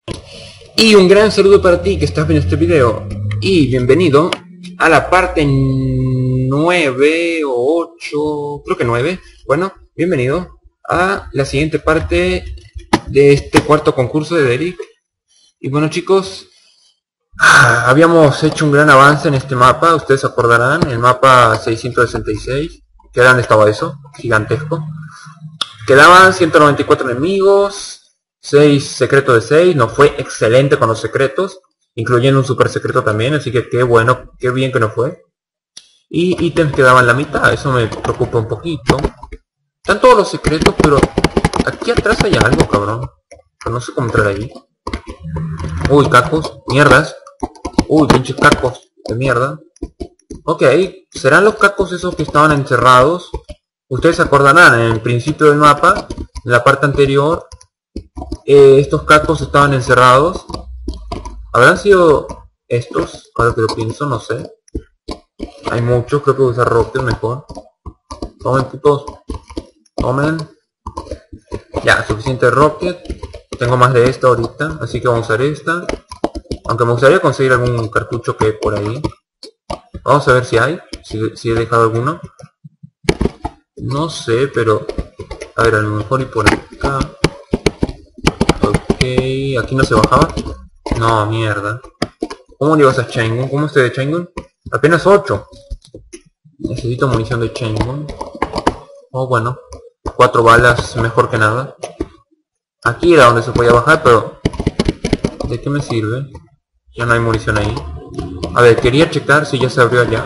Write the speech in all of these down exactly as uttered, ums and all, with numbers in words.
Y un gran saludo para ti que estás viendo este video. Y bienvenido a la parte nueve o ocho, creo que nueve. Bueno, bienvenido a la siguiente parte de este cuarto concurso de Derek. Y bueno, chicos, ah, habíamos hecho un gran avance en este mapa. Ustedes se acordarán, el mapa seiscientos sesenta y seis. ¿Qué grande estaba eso? Gigantesco. Quedaban ciento noventa y cuatro enemigos, seis secretos de seis, nos fue excelente con los secretos, incluyendo un super secreto también, así que qué bueno, qué bien que nos fue. Y ítems quedaban la mitad, eso me preocupa un poquito. Están todos los secretos, pero aquí atrás hay algo, cabrón. Pero no sé cómo entrar ahí. Uy, cacos, mierdas. Uy, pinches cacos de mierda. Ok, ¿serán los cacos esos que estaban encerrados? Ustedes se acordarán, en el principio del mapa, en la parte anterior, eh, estos cacos estaban encerrados. ¿Habrán sido estos? Ahora que lo pienso, no sé. Hay muchos, creo que voy a usar rocket mejor. Tomen, putos. Tomen. Ya, suficiente rocket. Tengo más de esta ahorita, así que vamos a usar esta. Aunque me gustaría conseguir algún cartucho que hay por ahí. Vamos a ver si hay, si, si he dejado alguno. No sé, pero... A ver, a lo mejor y por acá. Ok, aquí no se bajaba. No, mierda. ¿Cómo llevas a Chaingun? ¿Cómo estoy de Chaingun? Apenas ocho. Necesito munición de Chaingun. Oh, bueno. Cuatro balas, mejor que nada. Aquí era donde se podía bajar, pero... ¿de qué me sirve? Ya no hay munición ahí. A ver, quería checar si ya se abrió allá.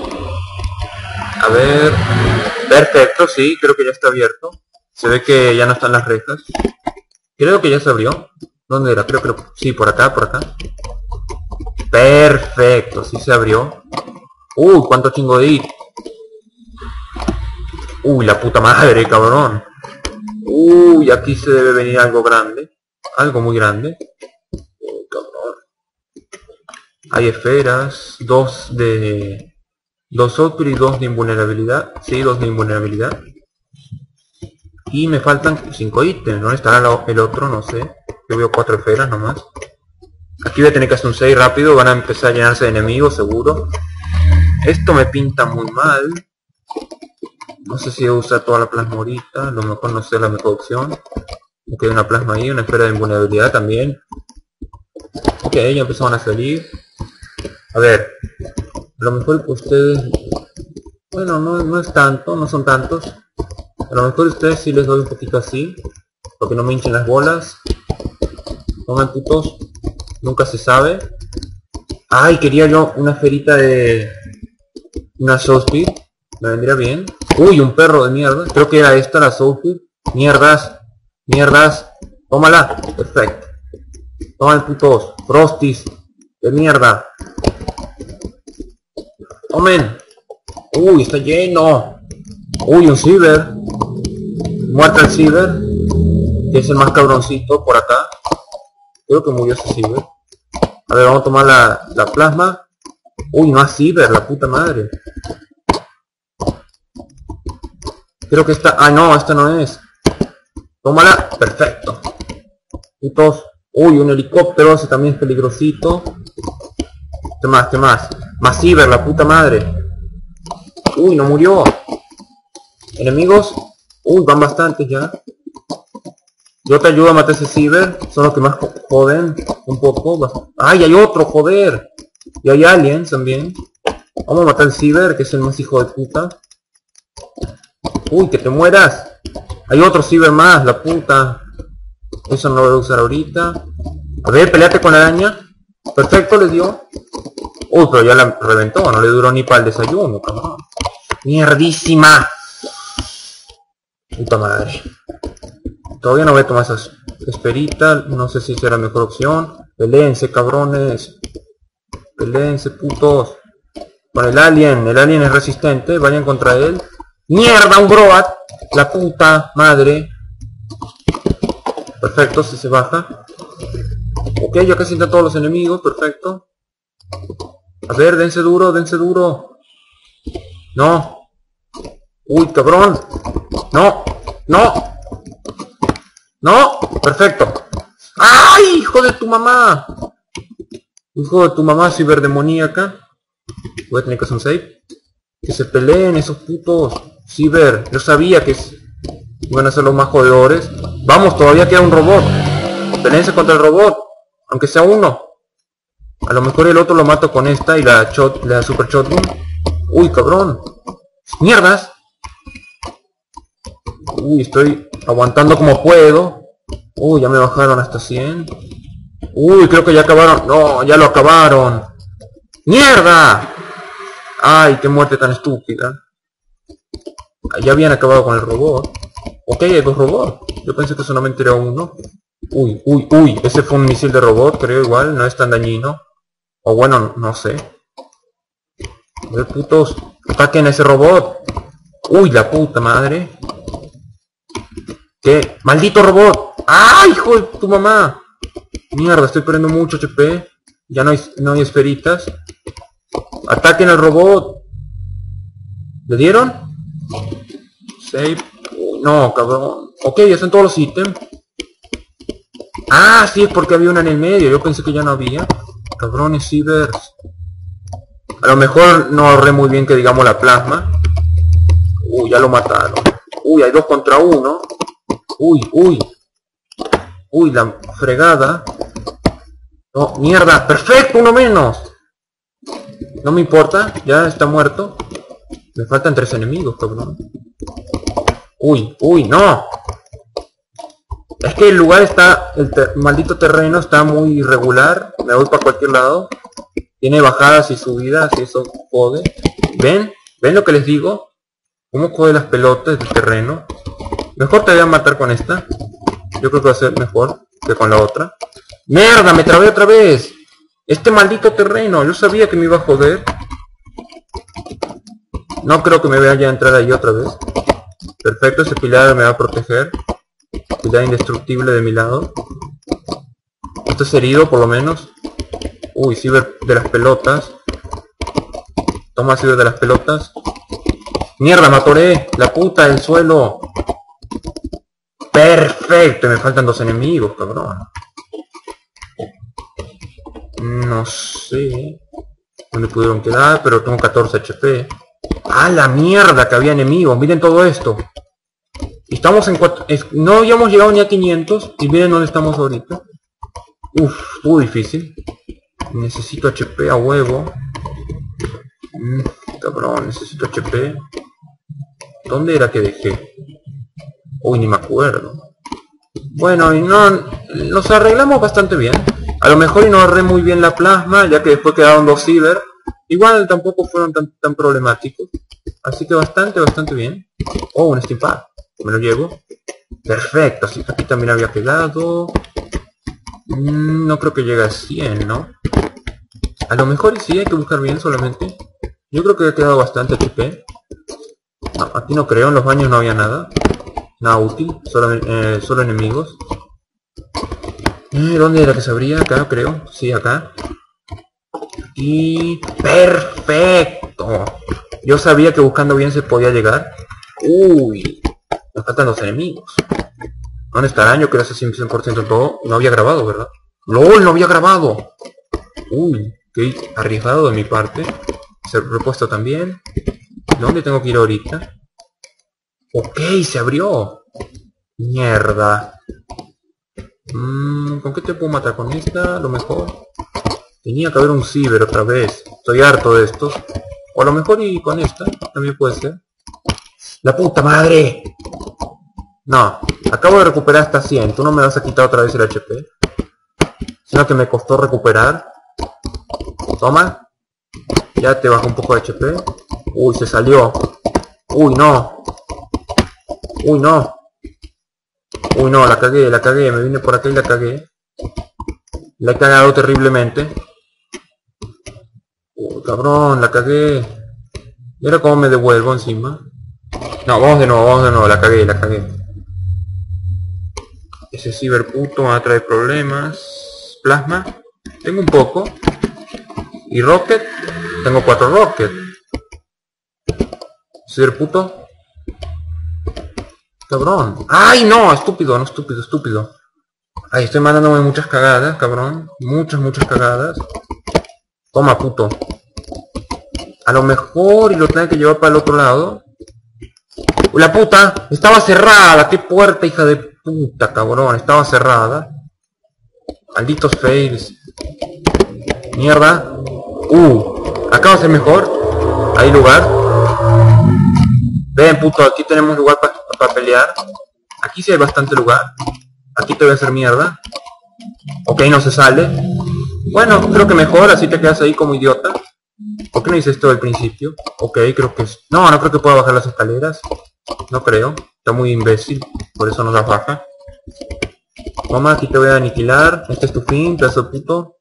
A ver... Perfecto, sí, creo que ya está abierto. Se ve que ya no están las rejas. Creo que ya se abrió. ¿Dónde era? Creo que... Lo... sí, por acá, por acá. Perfecto, sí se abrió. Uy, cuánto chingo de ir. Uy, la puta madre, cabrón. Uy, aquí se debe venir algo grande. Algo muy grande. Uy, cabrón. Hay esferas. Dos de... Dos Output y dos de invulnerabilidad. Sí, dos de invulnerabilidad. Y me faltan cinco ítems. ¿Dónde estará el otro? No sé. Yo veo cuatro esferas nomás. Aquí voy a tener que hacer un save rápido. Van a empezar a llenarse de enemigos, seguro. Esto me pinta muy mal. No sé si voy a usar toda la plasma ahorita. A lo mejor no sé la mejor opción. Ok, una plasma ahí. Una esfera de invulnerabilidad también. Ok, ya empezaron a salir. A ver. A lo mejor ustedes... Bueno, no, no es tanto, no son tantos. A lo mejor ustedes sí les doy un poquito así. Para que no me hinchen las bolas. Tomen, putos. Nunca se sabe. Ay, quería yo una esferita de... Una Soulspeed. Me vendría bien. Uy, un perro de mierda. Creo que era esta la Soulspeed. Mierdas. Mierdas. Tómala. Perfecto. Tomen, putos. Frosties. De mierda. Tomen. Uy, está lleno. Uy, un Ciber. Muerta el Ciber. Que es el más cabroncito por acá. Creo que murió ese Ciber. A ver, vamos a tomar la, la plasma. Uy, no hay Ciber, la puta madre. Creo que esta... ah, no, esta no es. Tómala. Perfecto. Putos. Uy, un helicóptero. Ese también es peligrosito. ¿Qué más? ¿Qué más? Más Ciber, la puta madre. Uy, no murió. Enemigos. Uy, van bastantes ya. Yo te ayudo a matar ese Ciber. Son los que más joden. Un poco. ¡Ay, hay otro! ¡Joder! Y hay aliens también. Vamos a matar al Ciber, que es el más hijo de puta. Uy, que te mueras. Hay otro Ciber más, la puta. Eso no lo voy a usar ahorita. A ver, peleate con la araña. Perfecto, le dio. Uy, pero ya la reventó, no le duró ni para el desayuno, cabrón. Mierdísima. Puta madre. Todavía no voy a tomar esas esperitas, no sé si será la mejor opción. Peléense, cabrones. Peléense, putos. Con el alien, el alien es resistente, vayan contra él. ¡Mierda, un Broat! La puta madre. Perfecto, si se baja. Ok, ya casi están todos los enemigos, perfecto. A ver, dense duro, dense duro. No. Uy, cabrón. No, no. No, perfecto. ¡Ay, hijo de tu mamá! Hijo de tu mamá ciberdemoníaca. Voy a tener que hacer un save. Que se peleen esos putos ciber. Yo sabía que iban a ser los más jodedores. Vamos, todavía queda un robot. Peleense contra el robot. Aunque sea uno. A lo mejor el otro lo mato con esta y la shot, la super shotgun. Uy, cabrón. ¡Mierdas! Uy, estoy aguantando como puedo. Uy, ya me bajaron hasta cien. Uy, creo que ya acabaron. No, ya lo acabaron. ¡Mierda! Ay, qué muerte tan estúpida. Ya habían acabado con el robot. Ok, hay dos robots. Yo pensé que solamente era uno. Uy, uy, uy. Ese fue un misil de robot, creo igual. No es tan dañino. O bueno, no sé. A ver, putos. Ataquen a ese robot. Uy, la puta madre. ¿Qué? ¡Maldito robot! ¡Ay, hijo de tu mamá! Mierda, estoy perdiendo mucho H P. Ya no hay, no hay esferitas. ¡Ataquen al robot! ¿Le dieron? Save. Uy, no, cabrón. Ok, ya están todos los ítems. Ah, sí, es porque había una en el medio. Yo pensé que ya no había. Cabrones cibers. A lo mejor no ahorré muy bien que digamos la plasma. Uy, ya lo mataron. Uy, hay dos contra uno. Uy, uy. Uy, la fregada. No, mierda. Perfecto, uno menos. No me importa. Ya está muerto. Me faltan tres enemigos, cabrón. Uy, uy, no. Es que el lugar está... El ter maldito terreno está muy irregular. Me voy para cualquier lado. Tiene bajadas y subidas y eso jode. ¿Ven? ¿Ven lo que les digo? ¿Cómo jode las pelotas del terreno? Mejor te voy a matar con esta. Yo creo que va a ser mejor que con la otra. ¡Mierda! ¡Me trabé otra vez! Este maldito terreno. Yo sabía que me iba a joder. No creo que me vaya a entrar ahí otra vez. Perfecto, ese pilar me va a proteger. Pilar indestructible de mi lado. Estás herido por lo menos. Uy, ciber de las pelotas. Toma, ciber de las pelotas. ¡Mierda, me atoré! ¡La puta del suelo! ¡Perfecto! Me faltan dos enemigos, cabrón. No sé dónde pudieron quedar, pero tengo catorce H P. ¡Ah, la mierda! Que había enemigos. Miren todo esto. Estamos en cuatro... Es... No habíamos llegado ni a quinientos. Y miren dónde estamos ahorita. Uf, estuvo difícil. Necesito H P a huevo. Mm, cabrón, necesito H P. ¿Dónde era que dejé? Uy, ni me acuerdo. Bueno, y no... Nos arreglamos bastante bien. A lo mejor y no agarré muy bien la plasma, ya que después quedaron dos ciber. Igual tampoco fueron tan, tan problemáticos. Así que bastante, bastante bien. Oh, un steam pad. Me lo llevo. Perfecto, así que aquí también había quedado. Mm, no creo que llegue a cien, ¿no? A lo mejor y sí, hay que buscar bien solamente. Yo creo que ha quedado bastante H P. No, aquí no creo, en los baños no había nada. Nada útil, solo, eh, solo enemigos. Eh, ¿Dónde era que se abría? Acá creo, sí, acá. Y... ¡perfecto! Yo sabía que buscando bien se podía llegar. Uy, me faltan los enemigos. ¿Dónde estarán? Yo creo que hace cien por ciento todo. No había grabado, ¿verdad? ¡Lol! ¡No había grabado! Uy, qué arriesgado de mi parte. Se repuesto también. ¿Dónde tengo que ir ahorita? Ok, se abrió. Mierda. Mm, ¿Con qué te puedo matar? ¿Con esta? A lo mejor. Tenía que haber un ciber otra vez. Estoy harto de estos. O a lo mejor y con esta. También puede ser. ¡La puta madre! No. Acabo de recuperar hasta cien. Tú no me vas a quitar otra vez el H P. Sino que me costó recuperar. Toma. Ya te bajo un poco de H P. Uy, se salió. Uy, no. Uy, no. Uy, no, la cagué, la cagué. Me vine por acá y la cagué. La he cagado terriblemente. Uy, cabrón, la cagué. ¿Y ahora cómo me devuelvo encima? No, vamos de nuevo, vamos de nuevo. La cagué, la cagué. Ese ciberputo va a traer problemas. Plasma. Tengo un poco. Y rocket. Tengo cuatro rocket. Ciberputo. Cabrón. ¡Ay, no! Estúpido, no estúpido, estúpido. Ay, estoy mandándome muchas cagadas, cabrón. Muchas, muchas cagadas. Toma, puto. A lo mejor y lo tengo que llevar para el otro lado. La puta, estaba cerrada. Qué puerta, hija de puta, cabrón. Estaba cerrada. Malditos fails. Mierda. Uh, acá va a ser mejor. Hay lugar. Ven, puto, aquí tenemos lugar para pa pelear. Aquí sí hay bastante lugar. Aquí te voy a hacer mierda. Ok, no se sale. Bueno, creo que mejor, así te quedas ahí como idiota. ¿Por qué no hice esto al principio? Ok, creo que es... No, no creo que pueda bajar las escaleras. No creo. Está muy imbécil. Por eso no las baja. Toma, aquí te voy a aniquilar. Este es tu fin, pedazo de puto.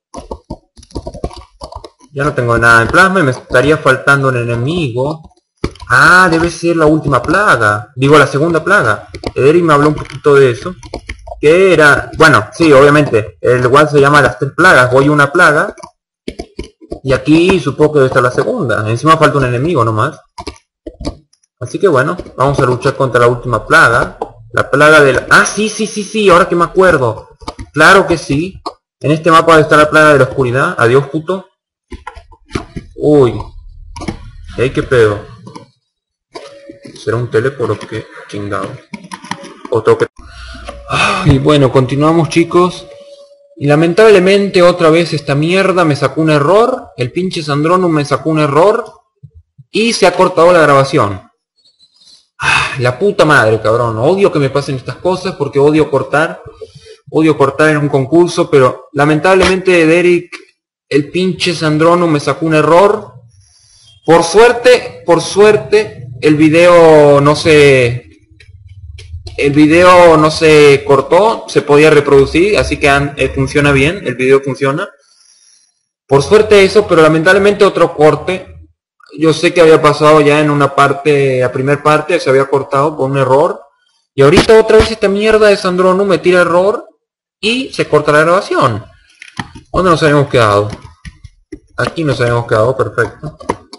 Ya no tengo nada en plasma y me estaría faltando un enemigo. Ah, debe ser la última plaga. Digo, la segunda plaga. Eri me habló un poquito de eso. Que era... Bueno, sí, obviamente. El lugar se llama las tres plagas. Voy una plaga. Y aquí supongo que debe estar la segunda. Encima falta un enemigo nomás. Así que bueno, vamos a luchar contra la última plaga. La plaga del... Ah, sí, sí, sí, sí, ahora que me acuerdo. Claro que sí. En este mapa debe estar la plaga de la oscuridad. Adiós, puto. Uy. ¿Y qué pedo? ¿Será un teleport o qué? Chingado. O tengo que... Y bueno, continuamos, chicos. Y lamentablemente otra vez esta mierda me sacó un error. El pinche Sandronum me sacó un error. Y se ha cortado la grabación. La puta madre, cabrón. Odio que me pasen estas cosas porque odio cortar. Odio cortar en un concurso, pero lamentablemente Derek, el pinche Sandronum me sacó un error. Por suerte, por suerte, el video no se... El video no se cortó, se podía reproducir, así que eh, funciona bien, el video funciona. Por suerte eso, pero lamentablemente otro corte. Yo sé que había pasado ya en una parte, la primera parte se había cortado por un error. Y ahorita otra vez esta mierda de Sandronum me tira error y se corta la grabación. ¿Dónde nos habíamos quedado? Aquí nos habíamos quedado, perfecto.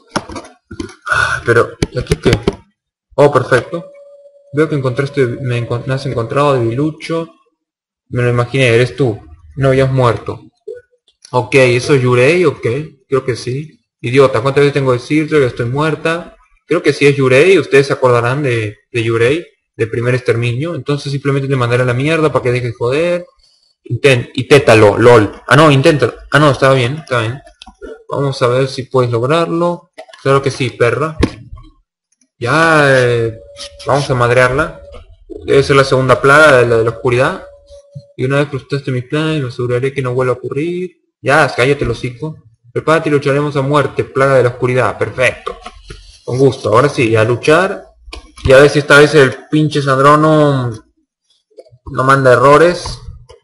Pero, ¿y aquí qué? Oh, perfecto. Veo que encontraste, me, encont me has encontrado, debilucho. Me lo imaginé, eres tú. No habías muerto. Ok, ¿eso es Yurei? Ok, creo que sí. Idiota, ¿cuántas veces tengo que decirte que estoy muerta? Creo que sí es Yurei, ustedes se acordarán de, de Yurei, de primer exterminio. Entonces simplemente te mandaré a la mierda para que dejes de joder. Intent, inténtalo, lol. Ah, no, inténtalo. Ah, no, estaba bien, está bien. Vamos a ver si puedes lograrlo. Claro que sí, perra. Ya, eh, vamos a madrearla. Debe ser la segunda plaga de la de la oscuridad. Y una vez frustraste mis planes, me aseguraré que no vuelva a ocurrir. Ya, cállate el hocico. Prepárate y lucharemos a muerte, plaga de la oscuridad. Perfecto. Con gusto. Ahora sí, a luchar. Y a ver si esta vez el pinche Sandronum no manda errores.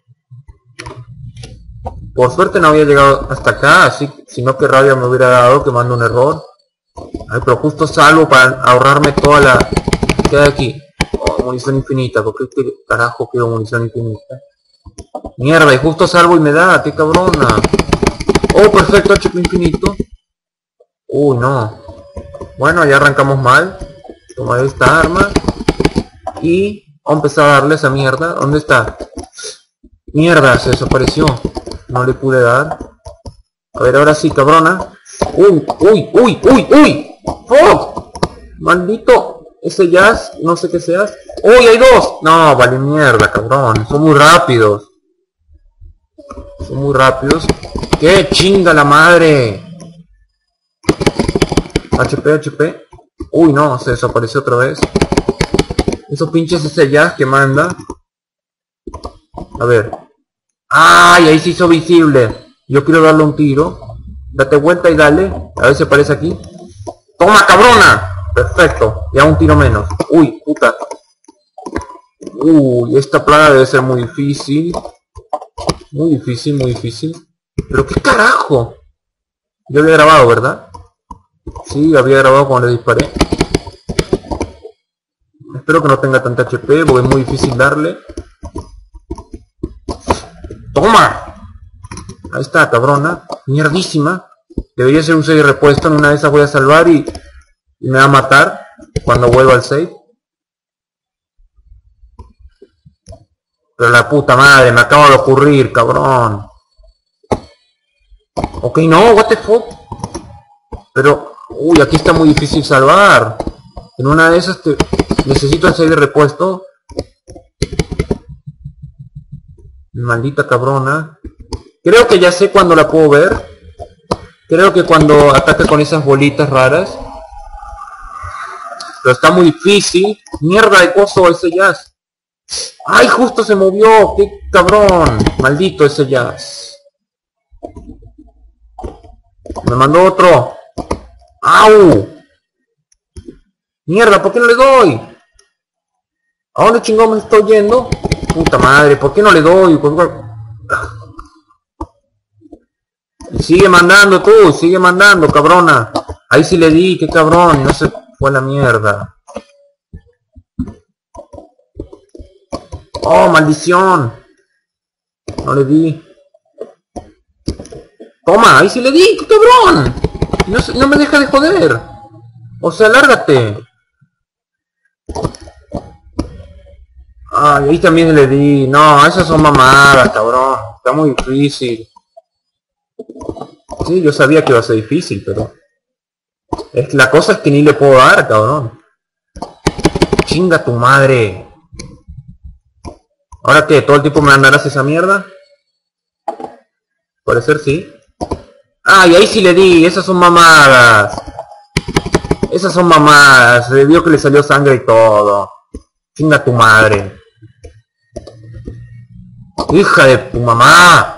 Por suerte no había llegado hasta acá, así que si no, qué rabia me hubiera dado que manda un error. Ay, pero justo salvo para ahorrarme toda la... ¿Qué hay aquí? Oh, munición infinita. ¿Por qué carajo quiero munición infinita? Mierda, y justo salvo y me da. ¡Qué cabrona! Oh, perfecto, H P infinito. Uy, no. Bueno, ya arrancamos mal. Tomaré esta arma. Y vamos a empezar a darle esa mierda. ¿Dónde está? Mierda, se desapareció. No le pude dar. A ver, ahora sí, cabrona. Uy, uy, uy, uy, uy. ¡Fuck! Maldito. Ese jazz, no sé qué seas. ¡Uy, hay dos! No, vale mierda, cabrón. Son muy rápidos. Son muy rápidos. ¡Qué chinga la madre! H P, H P. Uy, no, se desapareció otra vez. Esos pinches ese jazz que manda. A ver. ¡Ay! Ahí se hizo visible. Yo quiero darle un tiro. Date vuelta y dale. A ver si aparece aquí. ¡Toma, cabrona! Perfecto. Ya un tiro menos. Uy, puta. Uy, esta plaga debe ser muy difícil. Muy difícil, muy difícil. ¿Pero qué carajo? Yo había grabado, ¿verdad? Sí, había grabado cuando le disparé. Espero que no tenga tanta H P porque es muy difícil darle. ¡Toma! Ahí está, cabrona. Mierdísima. Debería ser un save repuesto. En una de esas voy a salvar y, y me va a matar cuando vuelva al save. Pero la puta madre, me acaba de ocurrir, cabrón. Ok, no, what the fuck. Pero, uy, aquí está muy difícil salvar. En una de esas te... necesito hacer de repuesto. Maldita cabrona. Creo que ya sé cuándo la puedo ver. Creo que cuando ataca con esas bolitas raras. Pero está muy difícil. Mierda de coso ese jazz. ¡Ay, justo se movió! ¡Qué cabrón! Maldito ese jazz. Me mandó otro. ¡Au! Mierda, ¿por qué no le doy? ¿A dónde chingón me estoy yendo? Puta madre, ¿por qué no le doy? Y sigue mandando tú, sigue mandando, cabrona. Ahí sí le di, qué cabrón, y no se fue a la mierda. Oh, maldición. No le di. Toma, ahí sí le di, qué cabrón. No, se, no me deja de joder. O sea, lárgate. Ay, ahí también le di. No, esas son mamadas, cabrón. Está muy difícil. Sí, yo sabía que iba a ser difícil, pero... Es, la cosa es que ni le puedo dar, cabrón. Chinga tu madre. ¿Ahora qué? ¿Todo el tiempo me mandarás esa mierda? Parecer sí. Ay, ahí sí le di. Esas son mamadas. Esas son mamadas. Se vio que le salió sangre y todo. Chinga tu madre. Hija de tu mamá.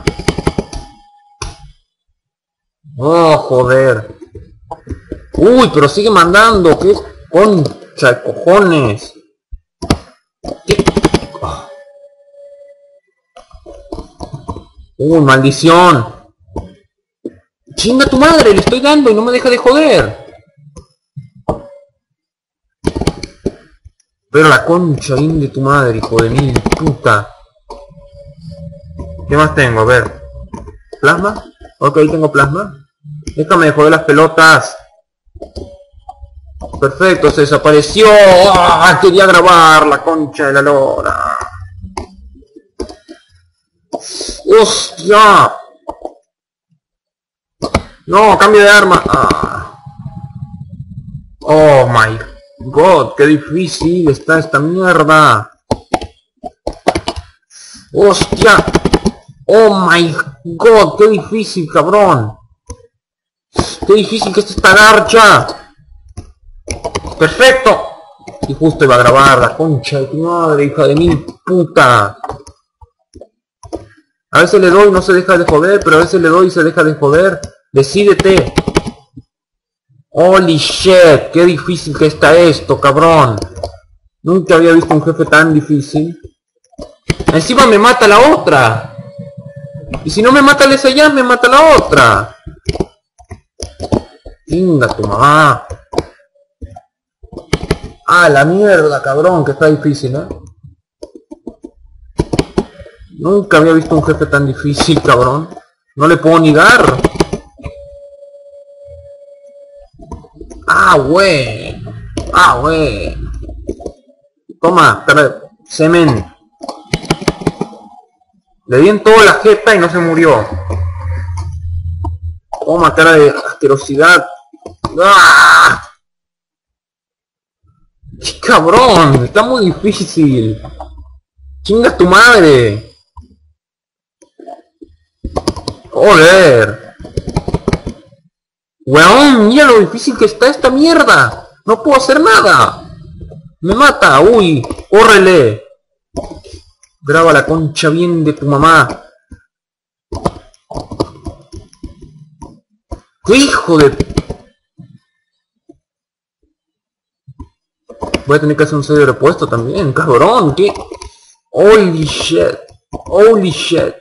Oh, joder. Uy, pero sigue mandando. ¿Qué concha de cojones? ¿Qué? Oh. Uy, maldición. Chinga tu madre, le estoy dando y no me deja de joder. Pero la concha de tu madre, hijo de mil puta. ¿Qué más tengo? A ver. ¿Plasma? Ok, tengo plasma. Déjame de joder las pelotas. Perfecto, se desapareció. ¡Ah! Quería grabar la concha de la lora. ¡Hostia! No, cambio de arma. Ah. Oh my god, qué difícil está esta mierda. ¡Hostia! Oh my god, qué difícil, cabrón. Qué difícil que está esta garcha. Perfecto. Y justo iba a grabar la concha de tu madre, hija de mil puta. A veces le doy y no se deja de joder, pero a veces le doy y se deja de joder. Decídete. Holy shit, qué difícil que está esto, cabrón. Nunca había visto un jefe tan difícil. Encima me mata la otra. Y si no me mata esa ya, me mata la otra. Chinga tu mamá. Ah, la mierda, cabrón, que está difícil, ¿eh? Nunca había visto un jefe tan difícil, cabrón. No le puedo ni dar. Ah, bueno. Ah, bueno. Toma, semen. Le di en toda la jeta y no se murió. Toma, cara de asquerosidad. ¡Ah! ¡Qué cabrón! Está muy difícil. ¡Chinga tu madre! ¡Joder! ¡Weón! ¡Mira lo difícil que está esta mierda! ¡No puedo hacer nada! ¡Me mata! ¡Uy! ¡Córrele! Graba la concha bien de tu mamá. ¡Qué hijo de... Voy a tener que hacer un sello de repuesto también, cabrón, ¿qué? Holy shit. Holy shit.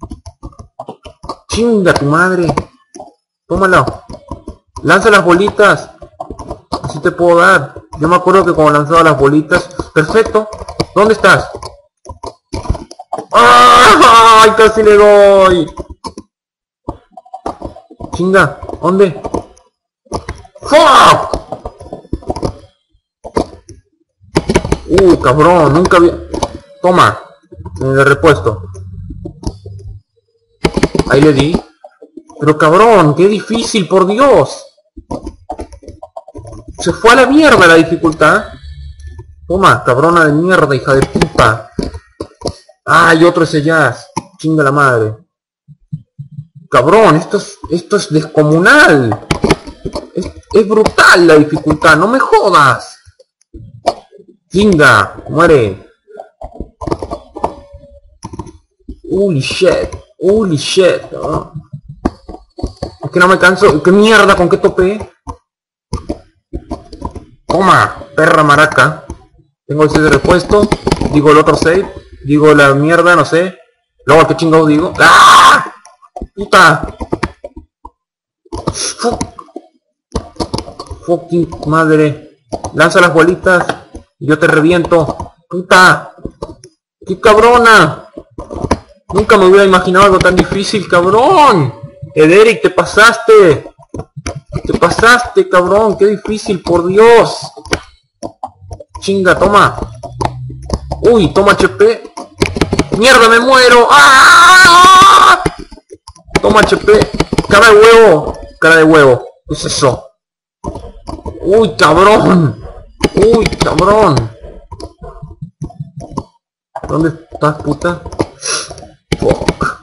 Chinga tu madre. Tómalo. Lanza las bolitas. Así te puedo dar. Yo me acuerdo que cuando lanzaba las bolitas... Perfecto. ¿Dónde estás? ¡Ay! Casi le doy. Chinga. ¿Dónde? ¡Fuck! Uh, cabrón, nunca había... Toma. De repuesto. Ahí le di. Pero cabrón, qué difícil, por Dios. Se fue a la mierda la dificultad. Toma, cabrona de mierda, hija de puta. Ay, otro ese jazz. Chinga la madre. Cabrón, esto es, esto es descomunal. Es, es brutal la dificultad, no me jodas. Chinga, muere. Holy shit, holy shit. ¿No? Es que no me canso. ¿Qué mierda? ¿Con qué topé? Toma, perra maraca. Tengo el save de repuesto. Digo el otro save. Digo la mierda, no sé. Luego, ¿qué chingado digo? ¡Ah! ¡Puta! Fuck. Fucking madre. Lanza las bolitas y yo te reviento. ¡Puta! ¡Qué cabrona! Nunca me hubiera imaginado algo tan difícil, cabrón. Ederic, te pasaste. Te pasaste, cabrón. Qué difícil, por Dios. Chinga, toma. Uy, toma H P. ¡Mierda, me muero! ¡Ah! Toma H P. Cara de huevo. Cara de huevo. ¿Qué es eso? Uy, cabrón. Uy, cabrón. ¿Dónde estás, puta? Fuck.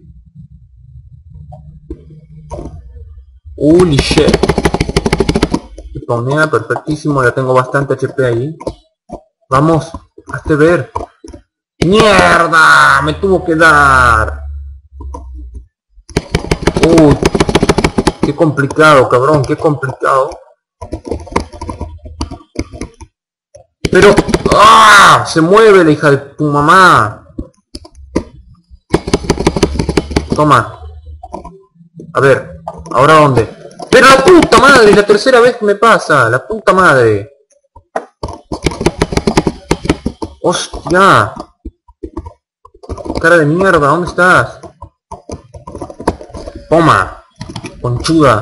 Holy shit. Spawnea, perfectísimo. Ya tengo bastante H P ahí. Vamos, hazte ver. ¡Mierda! Me tuvo que dar. Uy. Qué complicado, cabrón. Qué complicado. Pero... ¡ah! Se mueve la hija de tu mamá. Toma. A ver. ¿Ahora dónde? ¡Pero la puta madre! La tercera vez que me pasa. La puta madre. ¡Hostia! Cara de mierda, ¿dónde estás? Toma. Conchuda.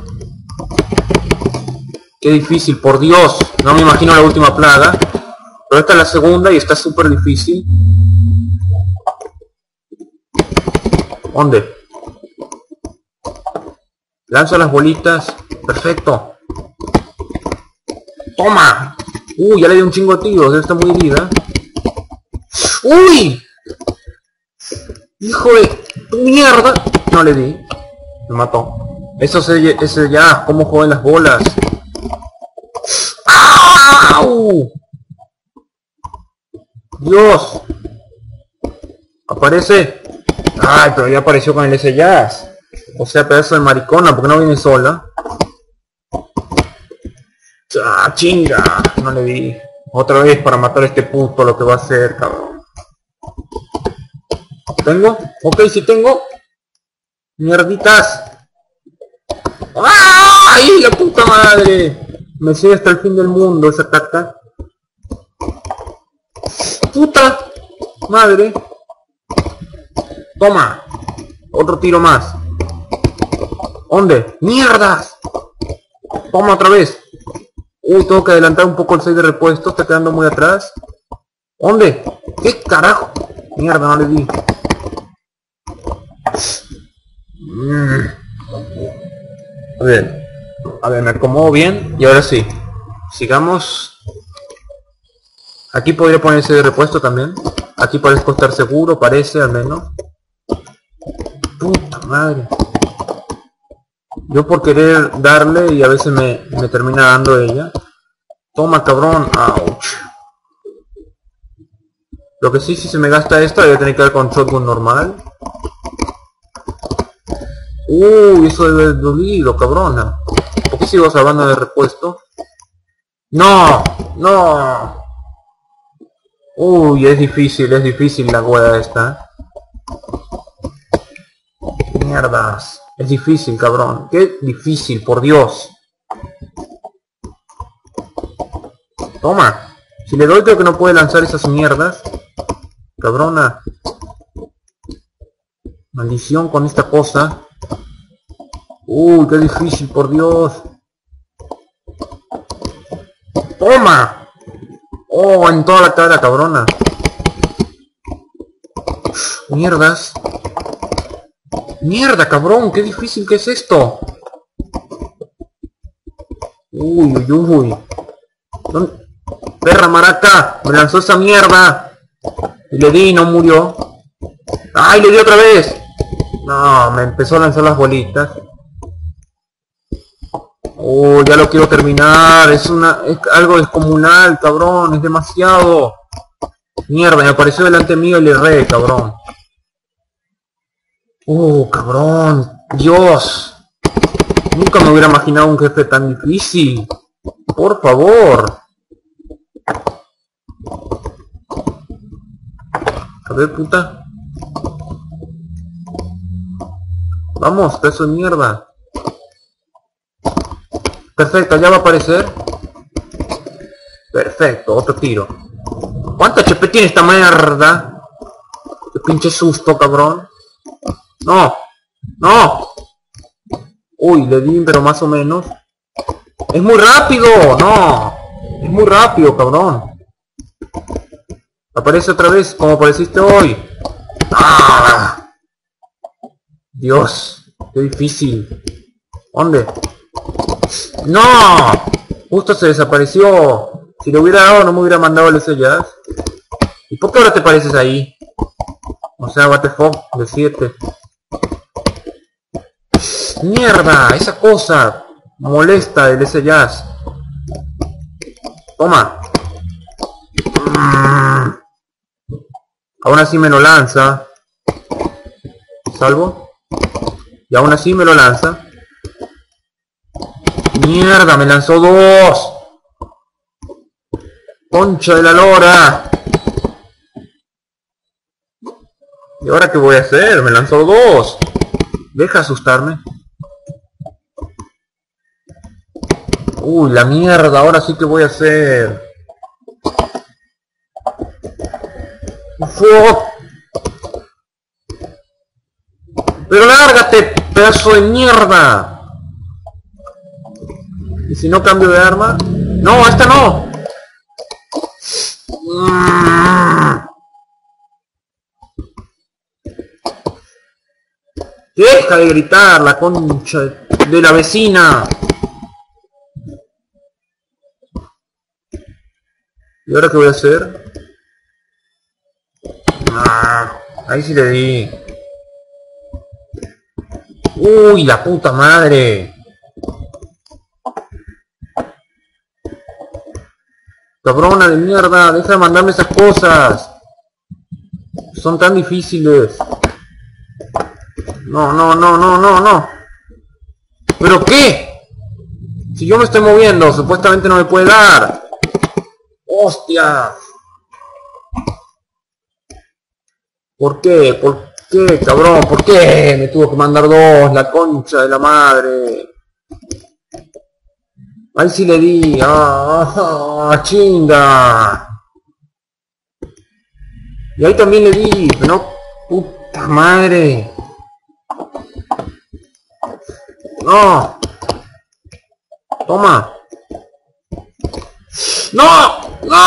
Qué difícil, por Dios. No me imagino la última plaga. Pero esta es la segunda y está súper difícil. ¿Dónde? Lanzo las bolitas. Perfecto. ¡Toma! Uy, ya le di un chingo de tiros. Está muy herida. ¡Uy! ¡Hijo de tu mierda! No le di. Me mató. Eso se, ese ya. ¿Cómo joden las bolas? ¡Au! Dios. Aparece. Ay, pero ya apareció con el S Jazz. O sea, pedazo de maricona, porque no viene sola. Ah, chinga. No le di. Otra vez para matar a este puto lo que va a hacer, cabrón. ¿Tengo? Ok, sí tengo. Mierditas. ¡Ay, la puta madre! Me sigue hasta el fin del mundo esa carta. ¡Puta madre! Toma. Otro tiro más. ¿Dónde? ¡Mierdas! Toma otra vez. Uy, tengo que adelantar un poco el save de repuesto. Está quedando muy atrás. ¿Dónde? ¿Qué carajo? Mierda, no le di. Mm. A ver. A ver, me acomodo bien. Y ahora sí. Sigamos. Aquí podría ponerse de repuesto también. Aquí parezco estar seguro, parece al menos. Puta madre. Yo por querer darle y a veces me, me termina dando ella. Toma, cabrón. Ouch. Lo que sí, si se me gasta esto, voy a tener que dar con shotgun normal. Uy, eso debe haber dolido, cabrona. ¿Por qué sigo salvando de repuesto? ¡No! ¡No! Uy, es difícil, es difícil la wea esta. Mierdas. Es difícil, cabrón. Qué difícil, por Dios. Toma. Si le doy creo que no puede lanzar esas mierdas. Cabrona. Maldición con esta cosa. Uy, qué difícil, por Dios. Toma. Oh, en toda la cara, cabrona. Mierdas. Mierda, cabrón, qué difícil que es esto. Uy, uy, uy. ¿Dónde? Perra maraca, me lanzó esa mierda. Y le di y no murió. ¡Ay, le di otra vez! No, me empezó a lanzar las bolitas. Oh, ya lo quiero terminar. Es una, es algo descomunal, cabrón. Es demasiado. Mierda, me apareció delante mío y le erré, cabrón. Oh, cabrón. Dios. Nunca me hubiera imaginado un jefe tan difícil. Por favor. A ver, puta. Vamos, pedazo de mierda. Perfecto, ya va a aparecer. Perfecto, otro tiro. ¿Cuánto H P tiene esta mierda? Qué pinche susto, cabrón. No, no. Uy, le di, pero más o menos. Es muy rápido, no. Es muy rápido, cabrón. Aparece otra vez, como apareciste hoy. ¡Ah! Dios, qué difícil. ¿Dónde? ¡No! Justo se desapareció. Si le hubiera dado, no me hubiera mandado el S Jazz. ¿Y por qué ahora te pareces ahí? O sea, what the fuck, de siete. ¡Mierda! Esa cosa molesta del S Jazz. Toma. Mm. Aún así me lo lanza. Salvo. Y aún así me lo lanza. Mierda, me lanzó dos. Concha de la lora. ¿Y ahora qué voy a hacer? Me lanzó dos. Deja asustarme. Uy, la mierda, ahora sí que voy a hacer. Fuck. Pero lárgate, pedazo de mierda. ¿Y si no cambio de arma? No, esta no. Deja de gritar, la concha de la vecina. ¿Y ahora qué voy a hacer? Ah, ahí sí le di. Uy, la puta madre. Cabrona de mierda, deja de mandarme esas cosas. Son tan difíciles. No, no, no, no, no, no. ¿Pero qué? Si yo me estoy moviendo, supuestamente no me puede dar. ¡Hostia! ¿Por qué? ¿Por qué, cabrón? ¿Por qué? Me tuvo que mandar dos, la concha de la madre. Ahí sí le di. ¡Ah, ah, chinga! Y ahí también le di, pero no, puta madre. No. Toma. ¡No! ¡No!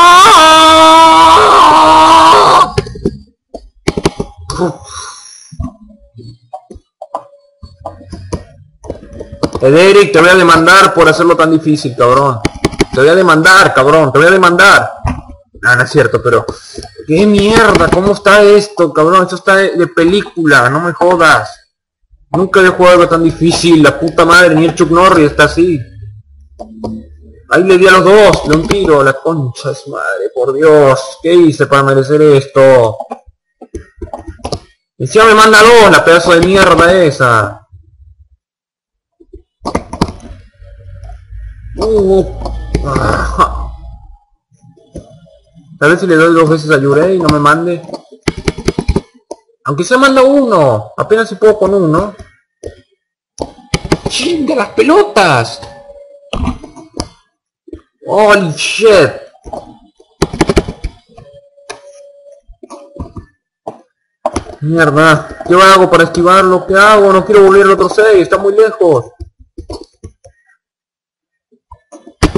Ederic, te voy a demandar por hacerlo tan difícil, cabrón. Te voy a demandar, cabrón, te voy a demandar. No, no es cierto, pero... ¡Qué mierda! ¿Cómo está esto, cabrón? Esto está de, de película, no me jodas. Nunca había jugado algo tan difícil, la puta madre, ni el Chuck Norris está así. Ahí le di a los dos, de un tiro, la concha de su madre, por Dios. ¿Qué hice para merecer esto? Encima me manda dos, la pedazo de mierda esa. Uh, ah. A ver si le doy dos veces a Yurei y no me mande. Aunque se manda uno. Apenas si puedo con uno. ¡Chinga las pelotas! ¡Holy shit! Mierda. ¿Qué hago para esquivarlo? ¿Qué hago? No quiero volver al otro seis. Está muy lejos.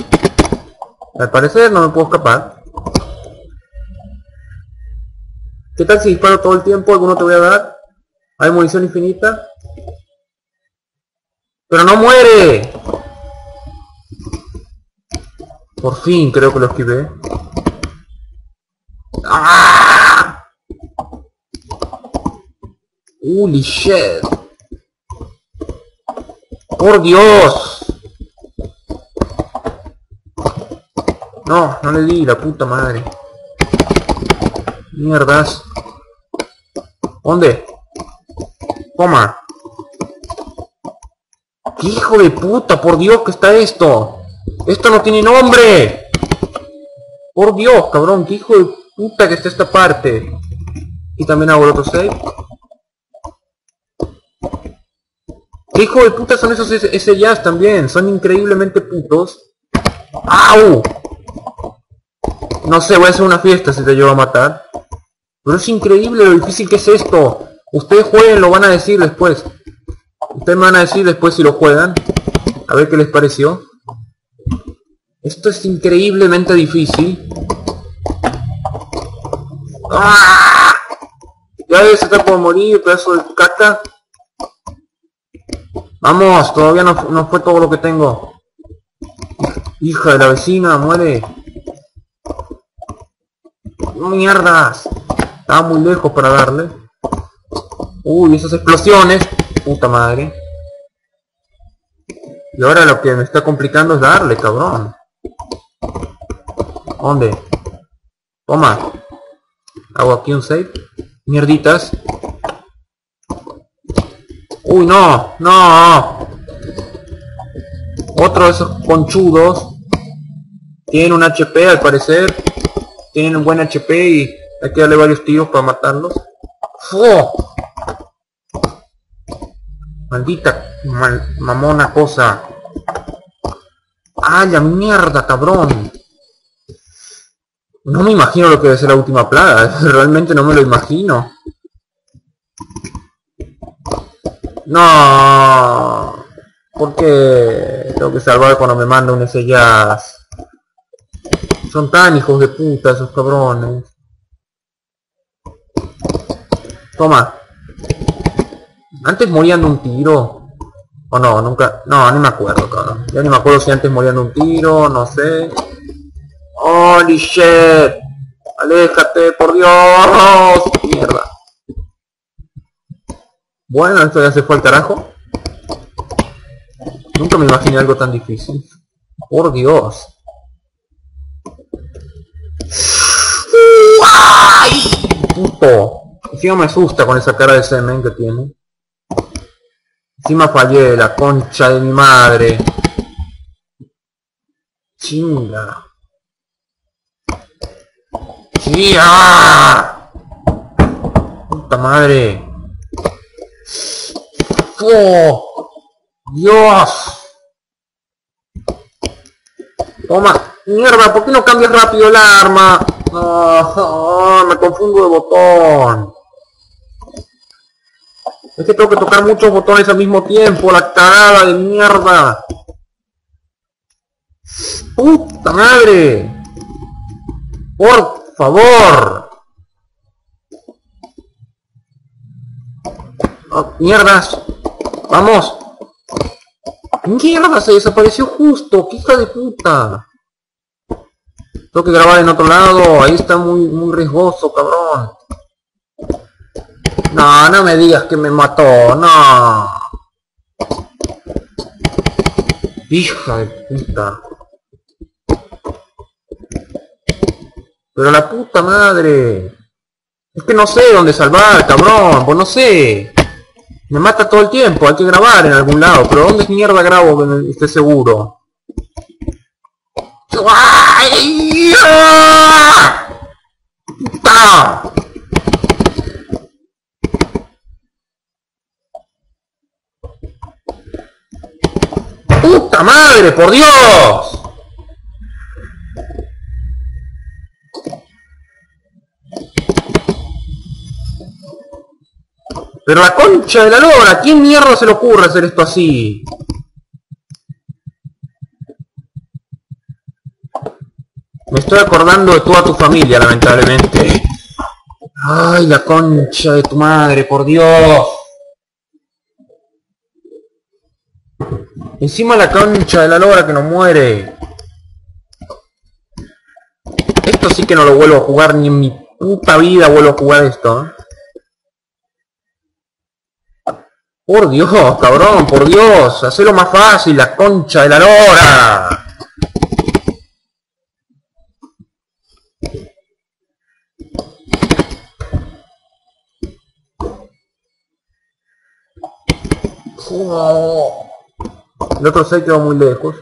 Al parecer no me puedo escapar. ¿Qué tal si disparo todo el tiempo? ¿Alguno te voy a dar? Hay munición infinita. ¡Pero no muere! Por fin creo que lo esquivé. ¡Ah! ¡Holy shit! ¡Por Dios! No, no le di, la puta madre. Mierdas. ¿Dónde? Toma. ¡Qué hijo de puta! ¡Por Dios que está esto! ¡Esto no tiene nombre! ¡Por Dios, cabrón! ¡Qué hijo de puta que está esta parte! Y también hago el otro save. ¿Qué hijo de puta son esos ese jazz también? Son increíblemente putos. ¡Au! No sé, voy a hacer una fiesta si te llevo a matar. Pero es increíble lo difícil que es esto. Ustedes jueguen, lo van a decir después. Ustedes me van a decir después si lo juegan. A ver qué les pareció. Esto es increíblemente difícil. ¡Ah! Ya ves, se está por morir, pedazo de caca. Vamos, todavía no, no fue todo lo que tengo. Hija de la vecina, muere. Mierdas. Estaba muy lejos para darle. Uy, esas explosiones. Puta madre. Y ahora lo que me está complicando es darle, cabrón. ¿Dónde? Toma. Hago aquí un save. Mierditas. Uy, no. No. Otro de esos conchudos. Tienen un H P al parecer. Tienen un buen H P y hay que darle varios tiros para matarlos. ¡Oh! Maldita mal, mamona cosa. ¡Ah, la mierda, cabrón! No me imagino lo que debe ser la última plaga. Realmente no me lo imagino. No. ¿Por qué tengo que salvar cuando me manda un S jazz? Son tan hijos de puta esos cabrones. Toma. Antes morían de un tiro. O no, nunca. No, ni me acuerdo, cabrón. Ya ni me acuerdo si antes morían de un tiro, no sé. Holy shit. Aléjate, por Dios. Mierda. Bueno, esto ya se fue al carajo. Nunca me imaginé algo tan difícil. Por Dios. ¡Ay! Puto. Encima me asusta con esa cara de semen que tiene. Encima fallé, la concha de mi madre. Chinga. ¡Sí! ¡Ah! Puta madre. ¡Oh! ¡Dios! Toma. Mierda, ¿por qué no cambias rápido el arma? Oh, oh, me confundo de botón. Es que tengo que tocar muchos botones al mismo tiempo. La cagada de mierda. ¡Puta madre! ¡Por favor! Oh, ¡mierdas! ¡Vamos! ¡Mierda! Se desapareció justo. ¡Qué hija de puta! Tengo que grabar en otro lado. Ahí está muy, muy riesgoso, cabrón. No, no me digas que me mató. No. Hija de puta. Pero la puta madre. Es que no sé dónde salvar, cabrón. Pues no sé. Me mata todo el tiempo. Hay que grabar en algún lado. Pero ¿dónde mierda grabo que esté seguro? ¡Ay! ¡Puta! ¡Puta madre, por Dios! Pero la concha de la lora, ¿a quién mierda se le ocurre hacer esto así? Me estoy acordando de toda tu familia, lamentablemente. Ay, la concha de tu madre, por Dios. Encima la concha de la lora que no muere. Esto sí que no lo vuelvo a jugar, ni en mi puta vida vuelvo a jugar esto, ¿eh? Por Dios, cabrón, por Dios, hacelo más fácil, la concha de la lora. Oh. El otro se quedó muy lejos.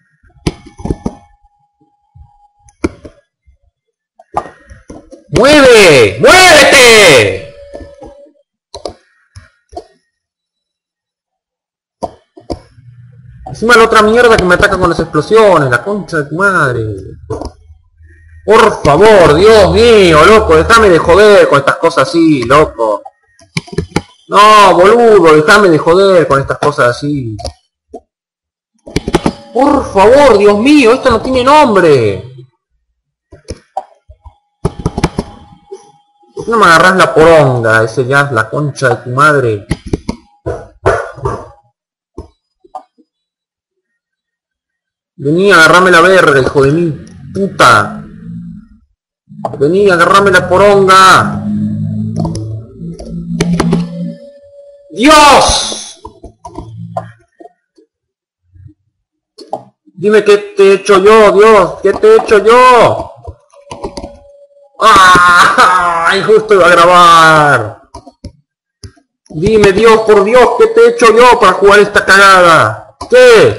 ¡Mueve! ¡Muévete! Encima la otra mierda que me ataca con las explosiones, la concha de tu madre. Por favor, Dios mío, loco, déjame de joder con estas cosas así, loco. No, boludo, déjame de joder con estas cosas así. Por favor, Dios mío, esto no tiene nombre. ¿Por qué no me agarrás la poronga? Ese ya es la concha de tu madre. Vení a agarrarme la verga, hijo de mi puta. Vení a agarrarme la poronga. ¡Dios! Dime qué te he hecho yo, Dios. ¿Qué te he hecho yo? ¡Ah! Justo iba a grabar. Dime, Dios, por Dios, ¿qué te he hecho yo para jugar esta cagada? ¿Qué?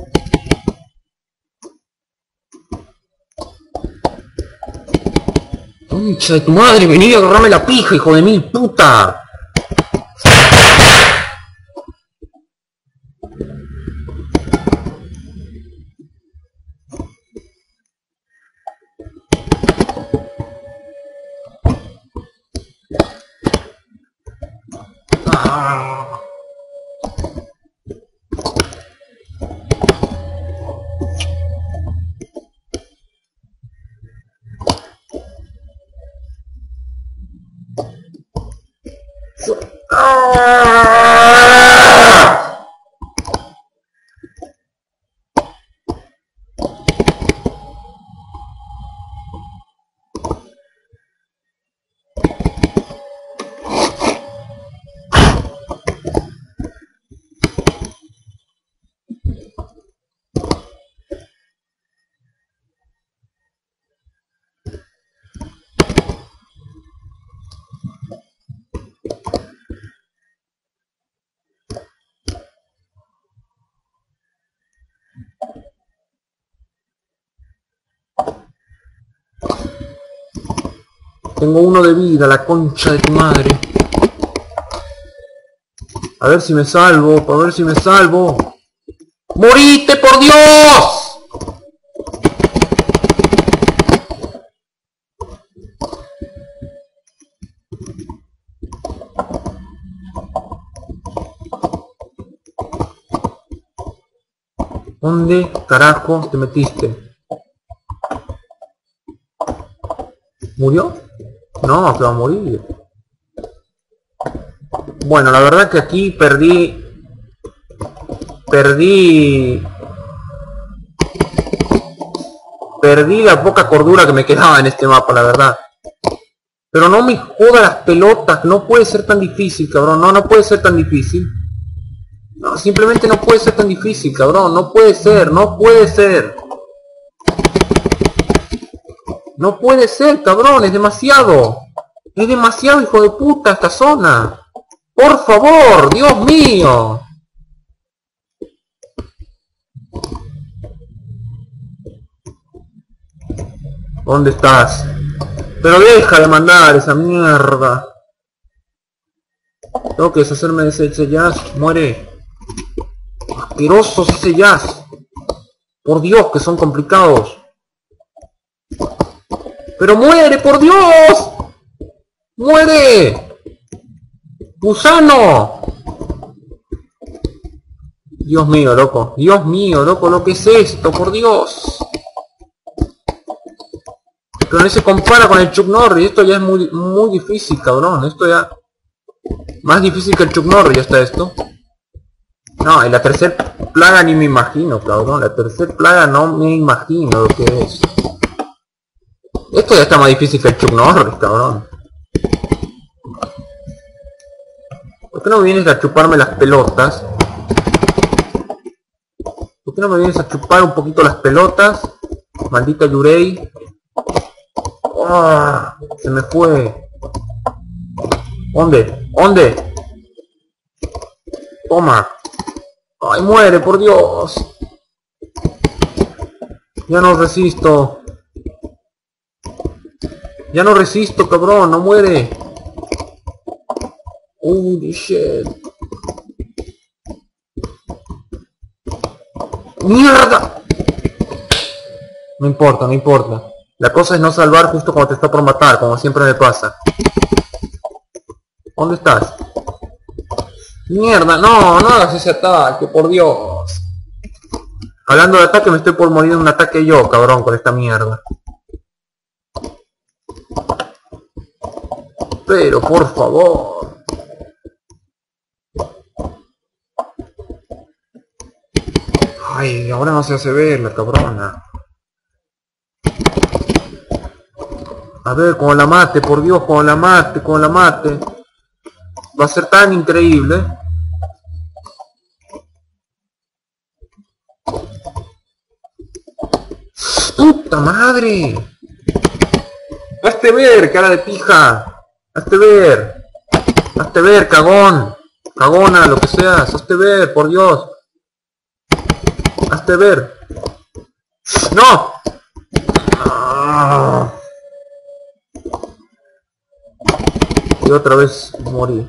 Concha de tu madre, vení a agarrarme la pija, hijo de mil puta. Ah. Tengo uno de vida, la concha de tu madre. A ver si me salvo, a ver si me salvo. ¡Morite, por Dios! ¿Dónde carajo te metiste? ¿Murió? No, que va a morir. Bueno, la verdad que aquí perdí... Perdí... Perdí la poca cordura que me quedaba en este mapa, la verdad. Pero no me joda las pelotas, no puede ser tan difícil, cabrón. No, no puede ser tan difícil. No, simplemente no puede ser tan difícil, cabrón. No puede ser, no puede ser. No puede ser, cabrón, es demasiado. Es demasiado, hijo de puta, esta zona. Por favor, Dios mío. ¿Dónde estás? Pero deja de mandar esa mierda. Tengo que deshacerme de ese, ese jazz. Muere. Asquerosos ese jazz. Por Dios, que son complicados. ¡Pero muere, por Dios! ¡Muere! ¡Gusano! Dios mío, loco. Dios mío, loco, lo que es esto, por Dios. Pero no se compara con el Chuck Norris. Esto ya es muy, muy difícil, cabrón. Esto ya... Más difícil que el Chuck Norris ya está esto. No, y la tercera plaga ni me imagino, cabrón. La tercera plaga no me imagino lo que es. Esto ya está más difícil que el Chuck Norris, cabrón. ¿Por qué no me vienes a chuparme las pelotas? ¿Por qué no me vienes a chupar un poquito las pelotas? Maldita Yurei. ¡Ah! Se me fue. ¿Dónde? ¿Dónde? Toma. ¡Ay, muere, por Dios! Ya no resisto. Ya no resisto, cabrón, no muere. Holy shit. ¡Mierda! No importa, no importa. La cosa es no salvar justo cuando te está por matar, como siempre me pasa. ¿Dónde estás? ¡Mierda! No, no hagas ese ataque, por Dios. Hablando de ataque, me estoy por morir en un ataque yo, cabrón, con esta mierda. Pero, por favor. Ay, ahora no se hace ver la cabrona. A ver, con la mate, por Dios, con la mate, con la mate. Va a ser tan increíble. ¡Puta madre! ¡Hazte ver, cara de pija! ¡Hazte ver! ¡Hazte ver, cagón! Cagona, lo que seas, hazte ver, por Dios. Hazte ver. ¡No! Ah. Y otra vez morí.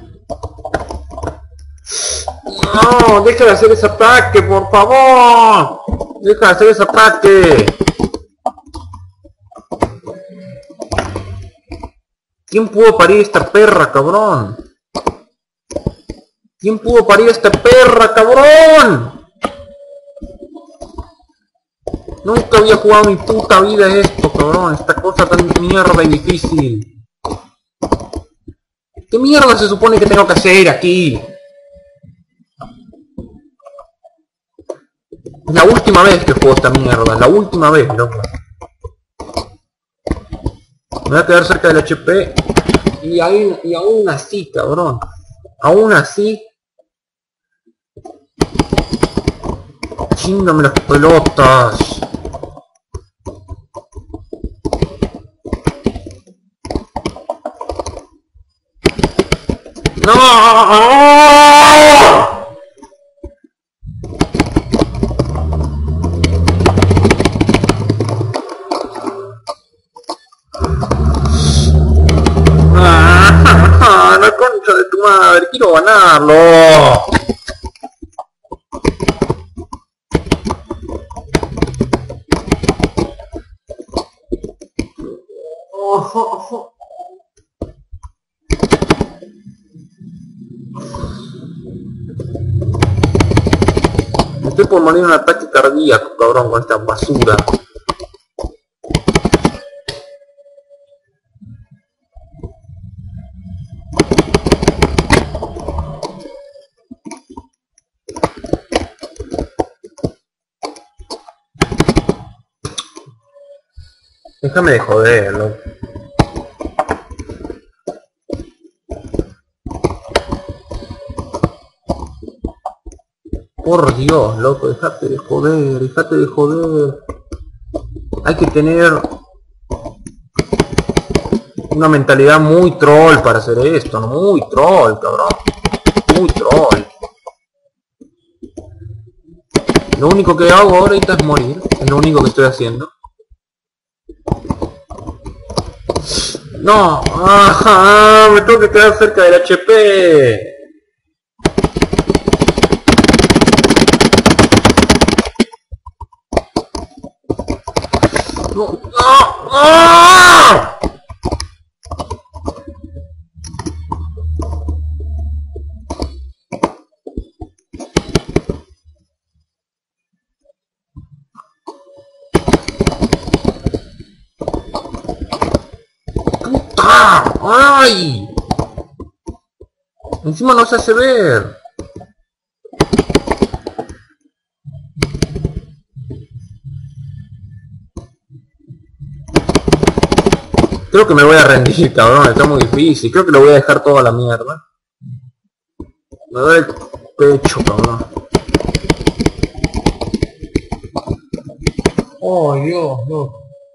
¡No! ¡Deja de hacer ese ataque, por favor! ¡Deja de hacer ese ataque! ¿Quién pudo parir esta perra, cabrón? ¿Quién pudo parir esta perra, cabrón? Nunca había jugado en mi puta vida esto, cabrón. Esta cosa tan mierda y difícil. ¿Qué mierda se supone que tengo que hacer aquí? Es la última vez que juego esta mierda. La última vez, loco. Me voy a quedar cerca del H P. Y, ahí, y aún así, cabrón. Aún así. Chíngame las pelotas. ¡No! ¡Ah! ¡La concha de tu madre! ¡Quiero ganarlo! Oh, oh, oh. Estoy por morir en un ataque cardíaco, cabrón, con esta basura. Déjame de joder, loco. Por Dios, loco, dejate de joder, dejate de joder. Hay que tener una mentalidad muy troll para hacer esto, ¿no? Muy troll, cabrón. Muy troll. Lo único que hago ahorita es morir. Es lo único que estoy haciendo. No, ajá, me tengo que quedar cerca del H P. No, no, no. ¡Ay! Encima no se hace ver. Creo que me voy a rendir, cabrón. Está muy difícil. Creo que lo voy a dejar todo a la mierda. Me duele el pecho, cabrón. Oh, Dios, Dios.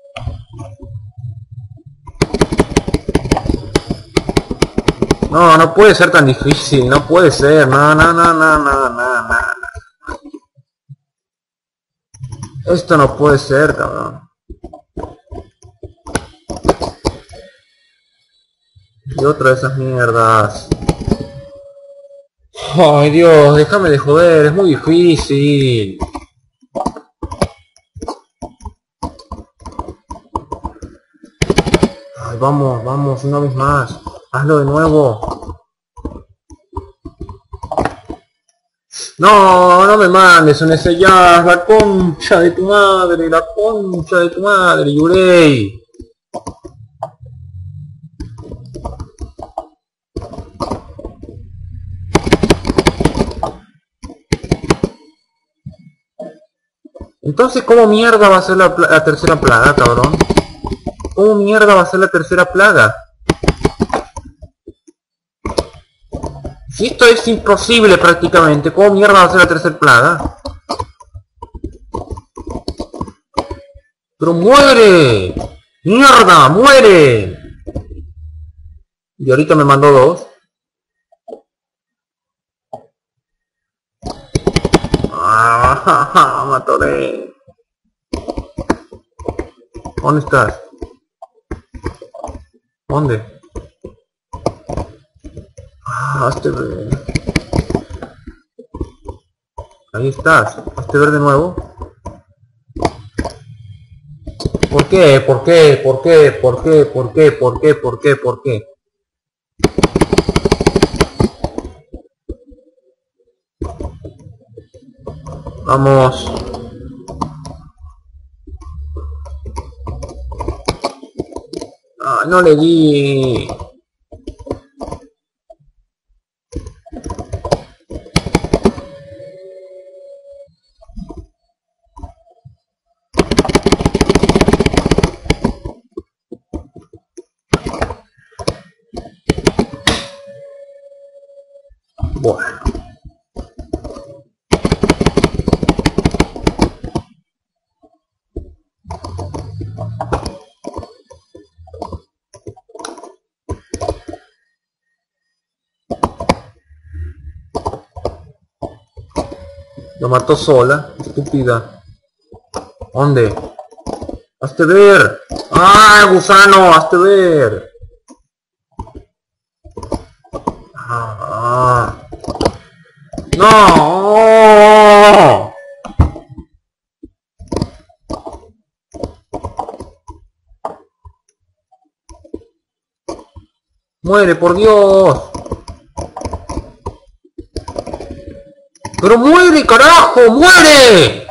No, no puede ser tan difícil. No puede ser. No, no, no, no, no, no, no. Esto no puede ser, cabrón. Y otra de esas mierdas. Ay, Dios, déjame de joder, es muy difícil. Ay, vamos, vamos, una vez más. Hazlo de nuevo. No, no me mandes un ese jazz, la concha de tu madre, la concha de tu madre, Yurei. Entonces, ¿cómo mierda va a ser la, la tercera plaga, cabrón? ¿Cómo mierda va a ser la tercera plaga? Si esto es imposible prácticamente, ¿cómo mierda va a ser la tercera plaga? ¡Pero muere! ¡Mierda! ¡Muere! Y ahorita me mandó dos. ¡Ah! ¡Matoré! ¿Dónde estás? ¿Dónde? Ah, hazte ver. Ahí estás. Hazte ver de nuevo. ¿Por qué? ¿Por qué? ¿Por qué? ¿Por qué? ¿Por qué? ¿Por qué? ¿Por qué? ¿Por qué? Vamos. Ah, no le di. Bueno. Lo mató sola, estúpida. ¿Dónde? ¡Hazte ver! ¡Ah, gusano! ¡Hazte ver! ¡Ah! ¡No! ¡Muere, por Dios! ¡Pero muere, carajo! ¡Muere!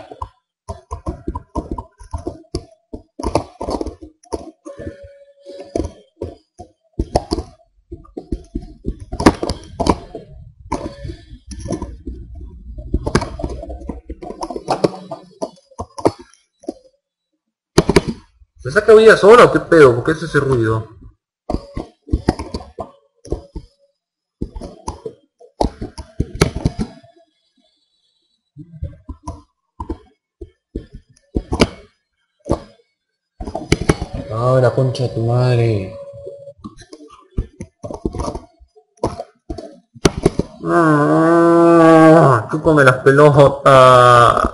¿Se saca vida sola o qué pedo? ¿Por qué es ese ruido? Ah, la concha de tu madre. Ah, chúpame las pelotas.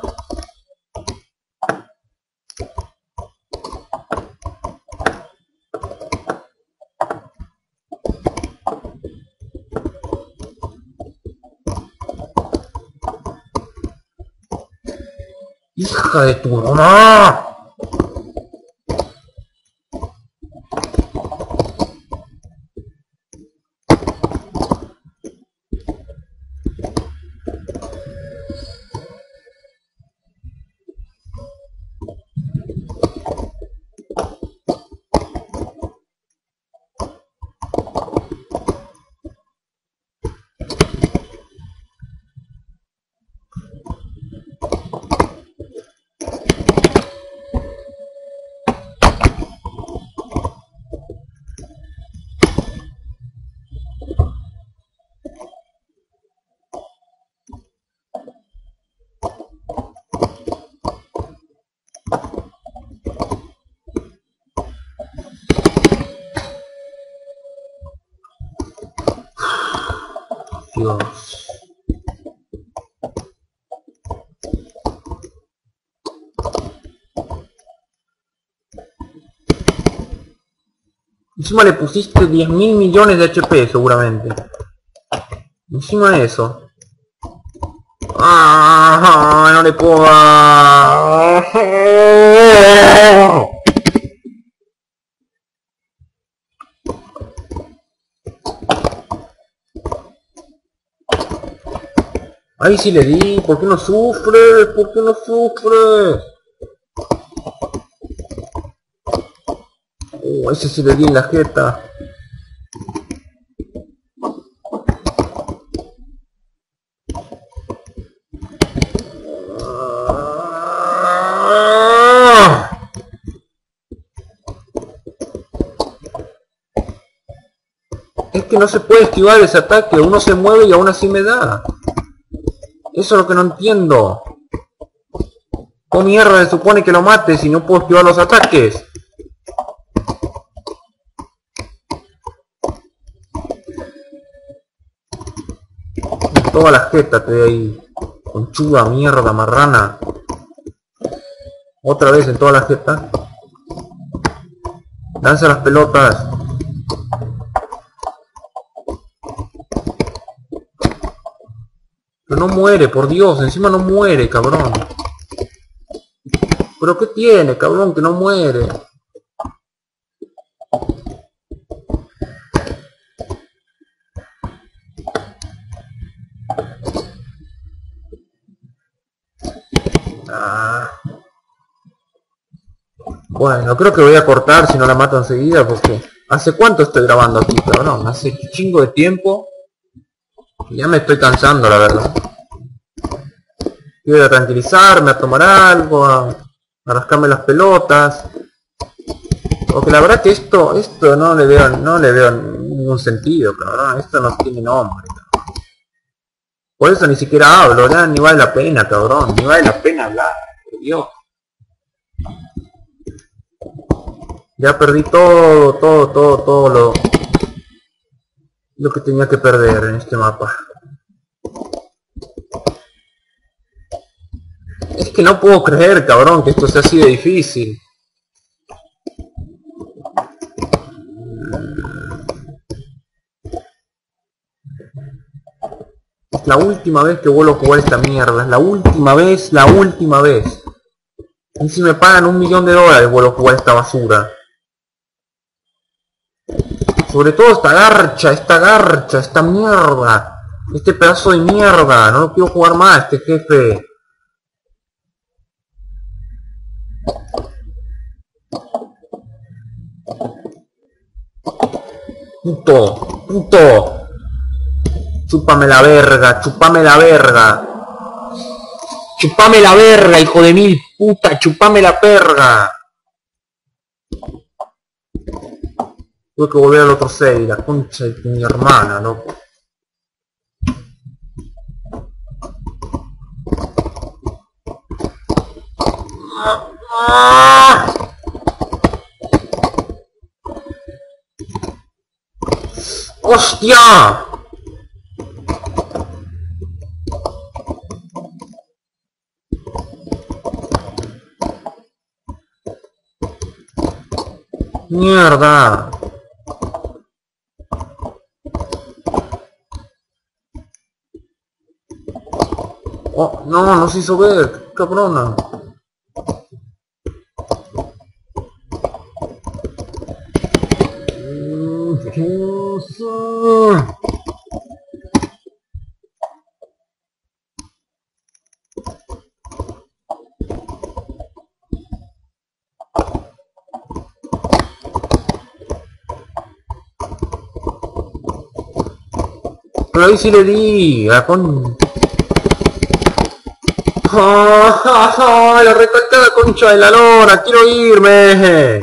Hija de tu mamá. Dios. Encima le pusiste diez mil millones de H P seguramente. Encima de eso. Ah, no le puedo. Ahí sí le di. ¿Por qué no sufres? ¿Por qué no sufres? Oh, ese sí le di en la jeta. Es que no se puede esquivar ese ataque. Uno se mueve y aún así me da. Eso es lo que no entiendo. ¿Cómo mierda se supone que lo mate si no puedo esquivar los ataques? Toda la jeta te de ahí. Conchuda, mierda, marrana. Otra vez en toda la jeta. Lanza las pelotas. Pero no muere, por Dios, encima no muere, cabrón. ¿Pero qué tiene, cabrón, que no muere? Ah. Bueno, creo que voy a cortar si no la mato enseguida, porque... ¿Hace cuánto estoy grabando aquí, cabrón? Hace chingo de tiempo. Ya me estoy cansando, la verdad. Quiero ir a tranquilizarme, a tomar algo, a, a rascarme las pelotas. Porque la verdad que esto, esto no le veo, no le veo ningún sentido, cabrón. Esto no tiene nombre, cabrón. Por eso ni siquiera hablo, ya ni vale la pena, cabrón. Ni vale la pena hablar, por Dios. Ya perdí todo, todo, todo, todo lo... lo que tenía que perder en este mapa. Es que no puedo creer, cabrón, que esto sea así de difícil. Es la última vez que vuelvo a jugar esta mierda. Es la última vez, la última vez. Y si me pagan un millón de dólares vuelvo a jugar esta basura. Sobre todo esta garcha, esta garcha, esta mierda. Este pedazo de mierda. No lo quiero jugar más, este jefe. Puto, puto. Chúpame la verga, chúpame la verga. Chúpame la verga, hijo de mil puta, chúpame la verga. Tuve que volver al otro seis, la concha de mi hermana, loco. ¡Hostia! ¡Mierda! Oh, no, no se hizo ver, cabrona. Pero ahí sí le di, a con... ¡Ah, ah, ah! La recalcada concha de la lora, quiero irme.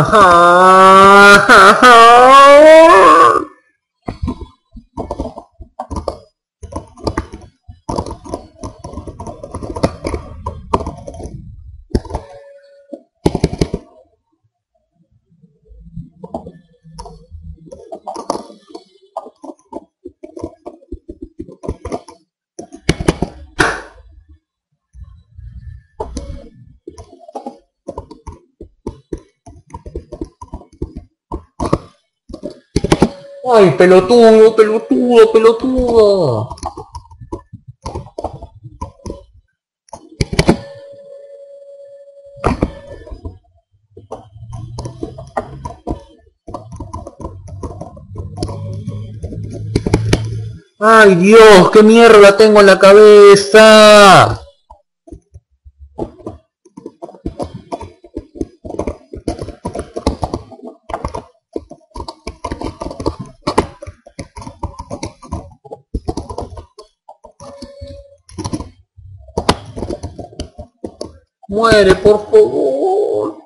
Ay, pelotudo, pelotudo, pelotudo. Ay, Dios, qué mierda tengo en la cabeza. Muere, por favor.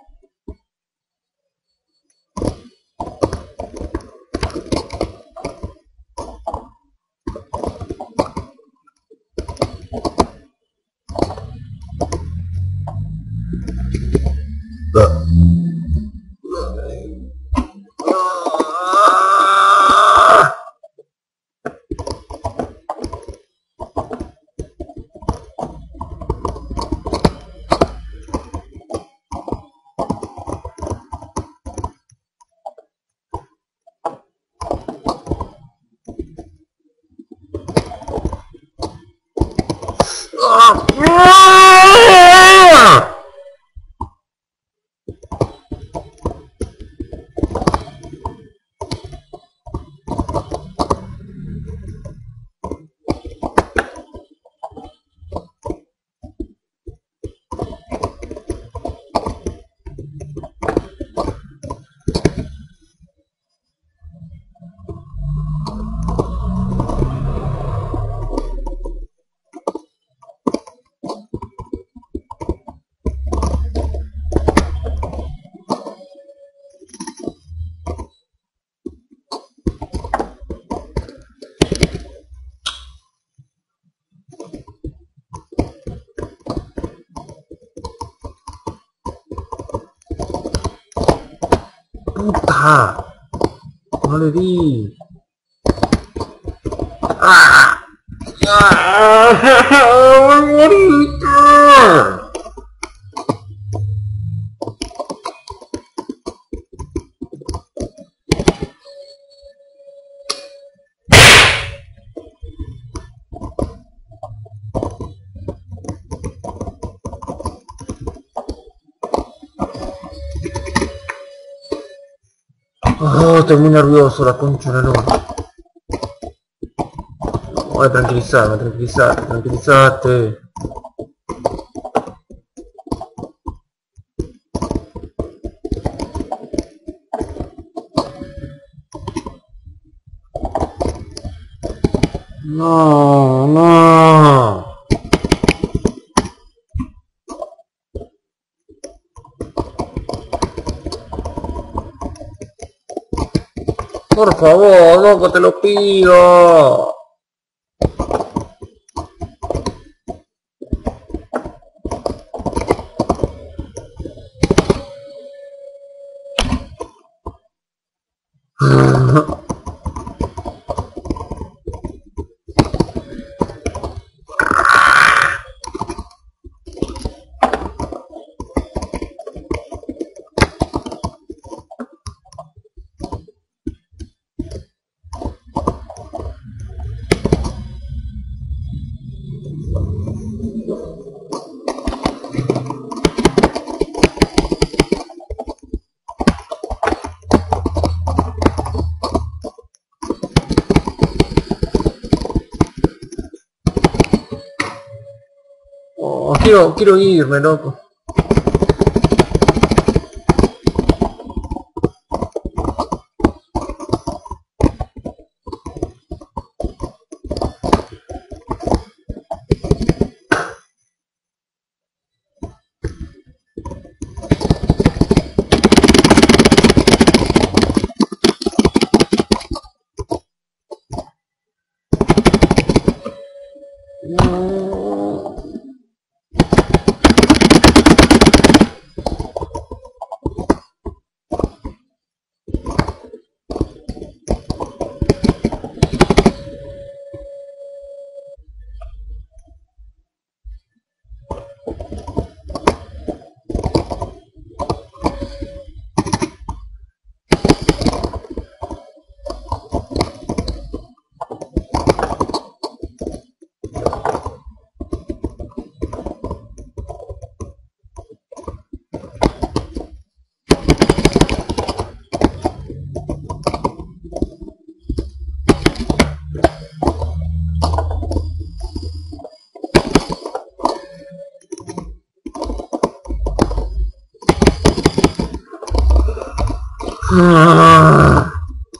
Puta, no le di. ¡Ah! ¡Ah! ¡Morita! Oh, estoy muy nervioso, la concha de la lora. Voy a tranquilizarme, tranquilizarte, tranquilizarte. No, no. Por favor, loco, te lo pido. Oh, quiero, quiero irme, loco. Ah.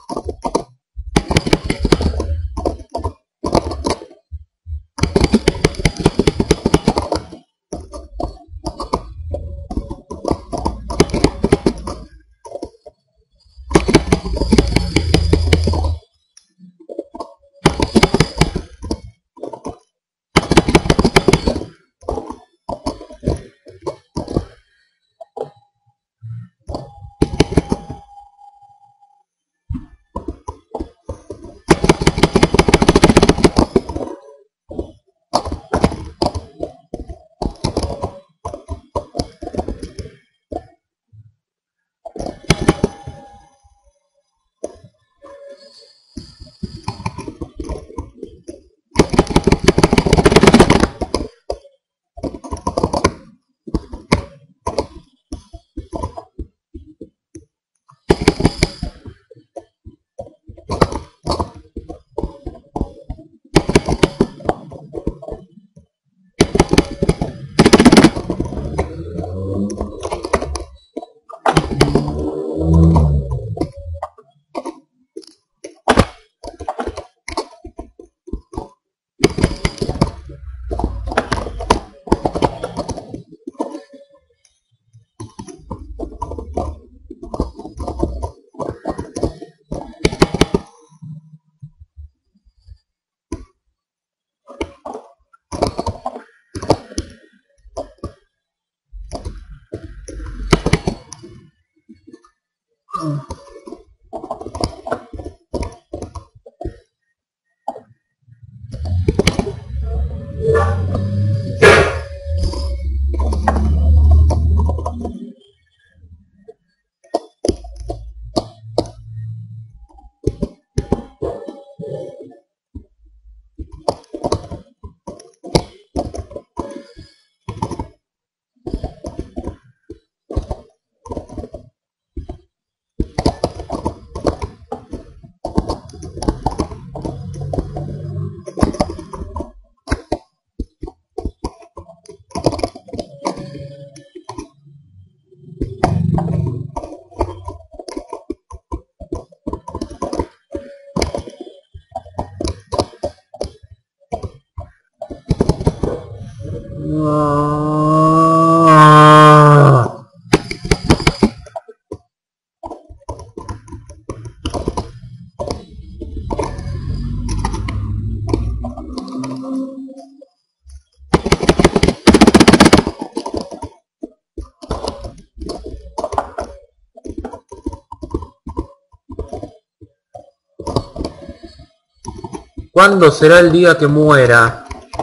¿Cuándo será el día que muera?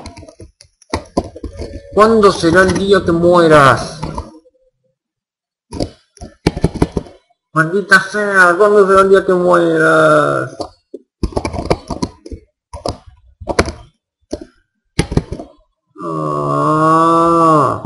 ¿Cuándo será el día que mueras? Maldita sea, ¿cuándo será el día que mueras? Ah.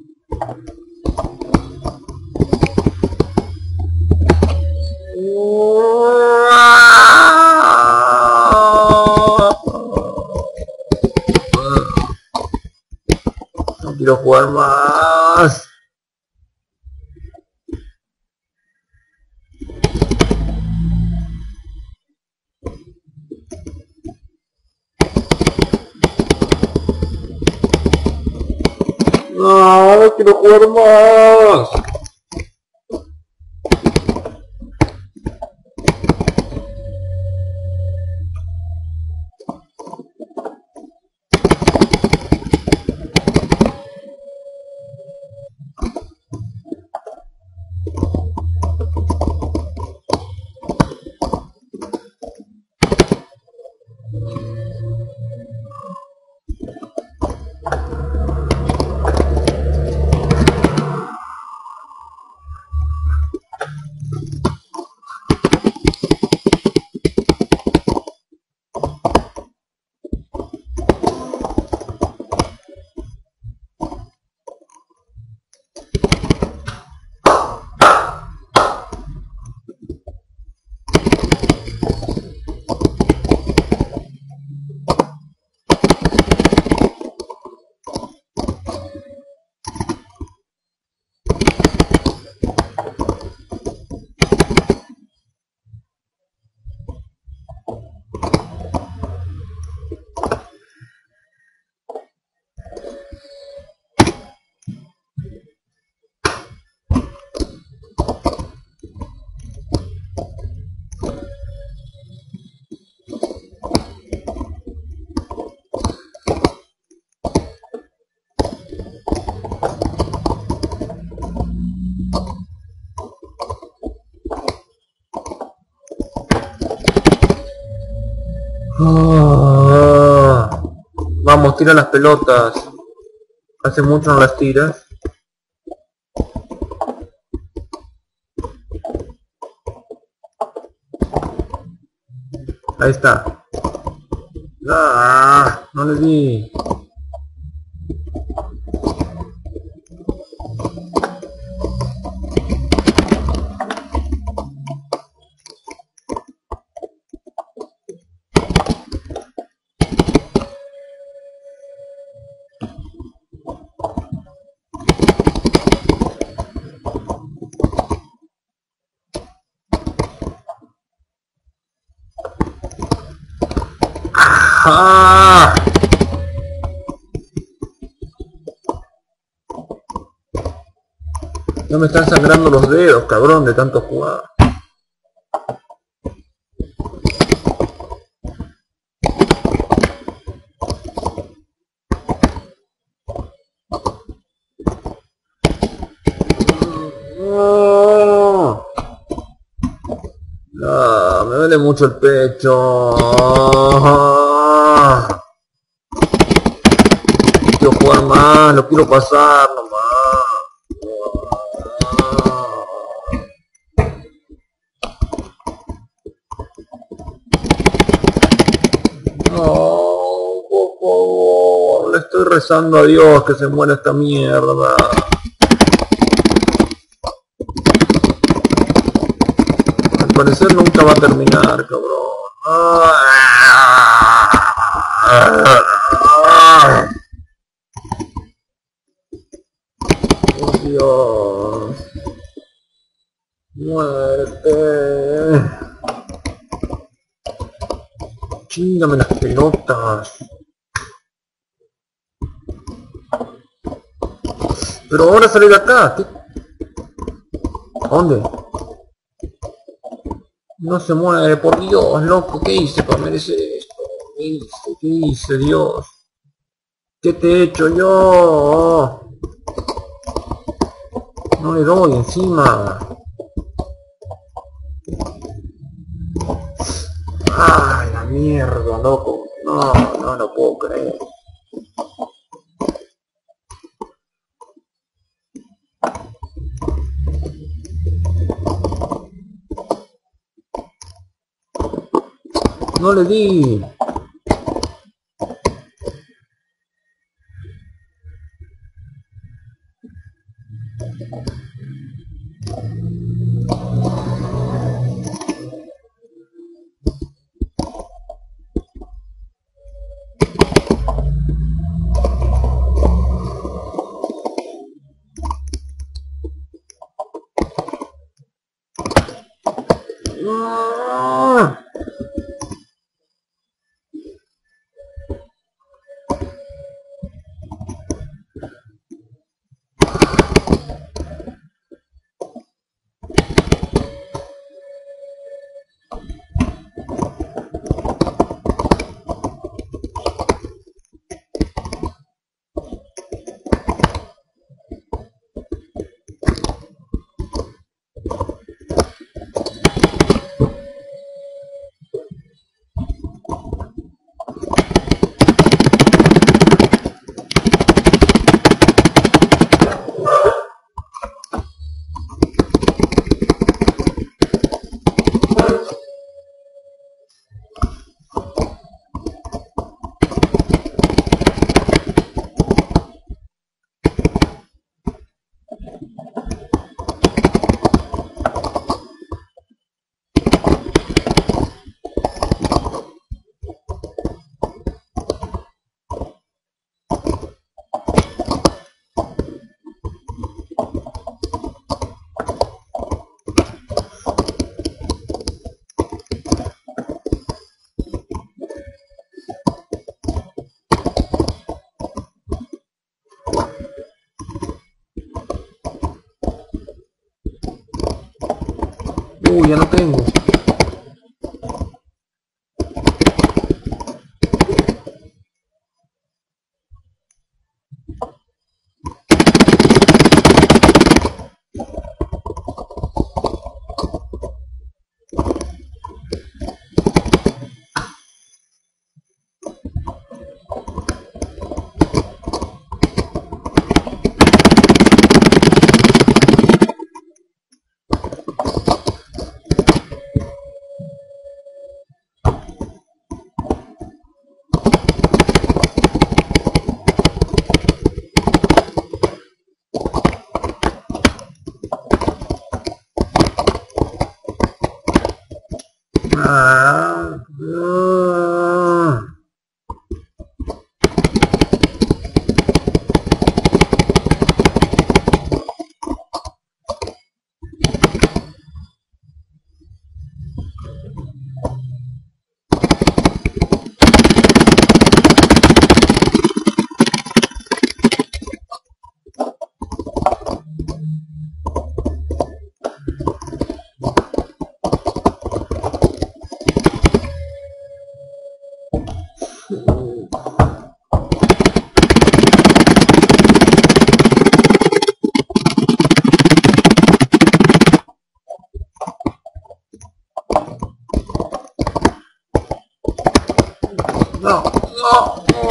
No quiero jugar más. No, no quiero jugar más. Vamos, tira las pelotas. Hace mucho no las tiras. Ahí está. ¡Ah! No le di. ¡Ah! No me están sangrando los dedos, cabrón, de tanto jugar. No, no, me duele mucho el pecho. Quiero jugar más, lo quiero pasar nomás. No, por favor, le estoy rezando a Dios que se muera esta mierda. Al parecer nunca va a terminar, cabrón. Oh, Dios. Muerte. Chíngame las pelotas. Pero ahora salí de acá. ¿Qué? ¿A dónde? No se muere, por Dios, loco. ¿Qué hice para merecer esto? ¿Qué hice? ¿Qué hice, Dios? ¿Qué te he hecho yo? No le doy encima. ¡Ay, la mierda, loco! No, no lo puedo creer. No le di. No. Uy, ya no tengo.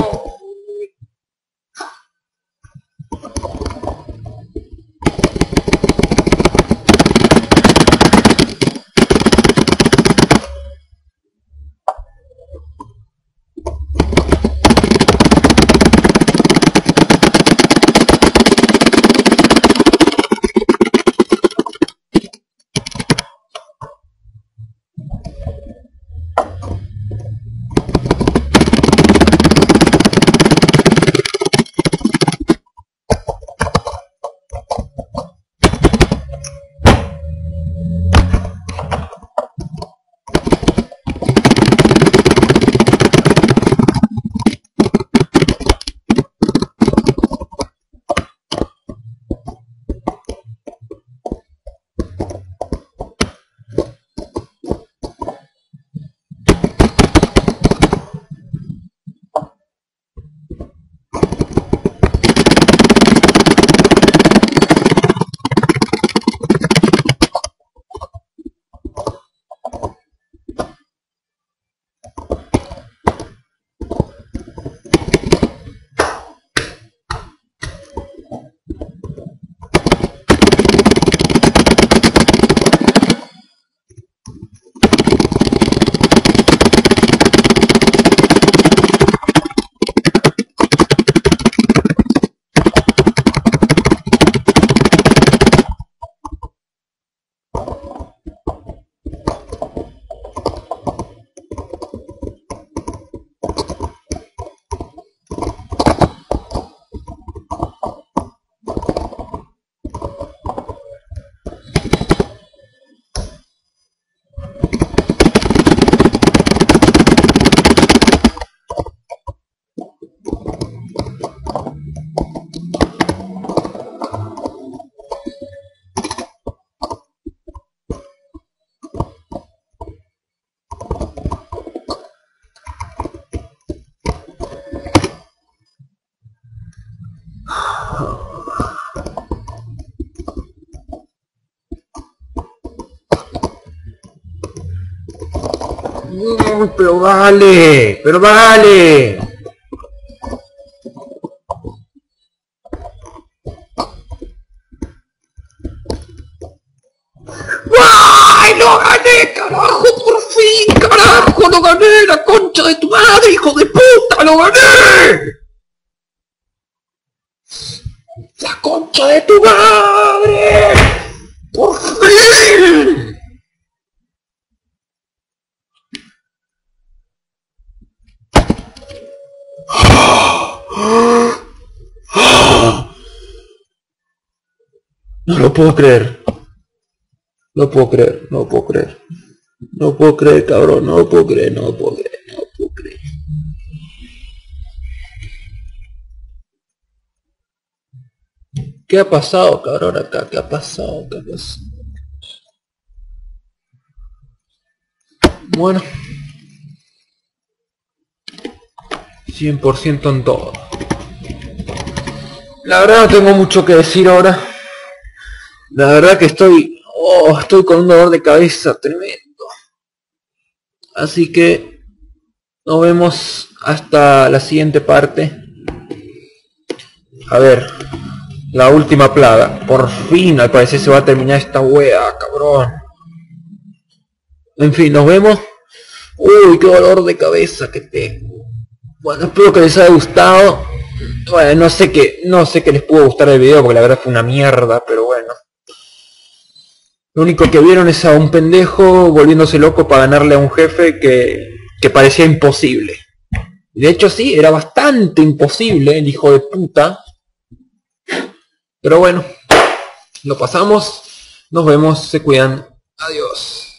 Uy, pero vale, pero vale. ¡Ay, lo gané, carajo! ¡Por fin, carajo! ¡Lo gané! ¡La concha de tu madre, hijo de puta! ¡Lo gané! ¡La concha de tu madre! ¡Por fin! No lo puedo creer. No puedo creer, no puedo creer. No puedo creer, cabrón, no lo puedo creer, no lo puedo creer, no lo puedo creer. ¿Qué ha pasado, cabrón, acá? ¿Qué ha pasado? ¿Qué ha pasado? Bueno. cien por ciento en todo. La verdad no tengo mucho que decir ahora. La verdad que estoy... Oh, estoy con un dolor de cabeza tremendo. Así que... nos vemos hasta la siguiente parte. A ver. La última plaga. Por fin, al parecer se va a terminar esta wea, cabrón. En fin, nos vemos. Uy, qué dolor de cabeza que tengo. Bueno, espero que les haya gustado. Bueno, no sé qué, no sé qué les pudo gustar el video, porque la verdad fue una mierda, pero bueno. Lo único que vieron es a un pendejo volviéndose loco para ganarle a un jefe que, que parecía imposible. De hecho sí, era bastante imposible el hijo de puta. Pero bueno, lo pasamos. Nos vemos, se cuidan. Adiós.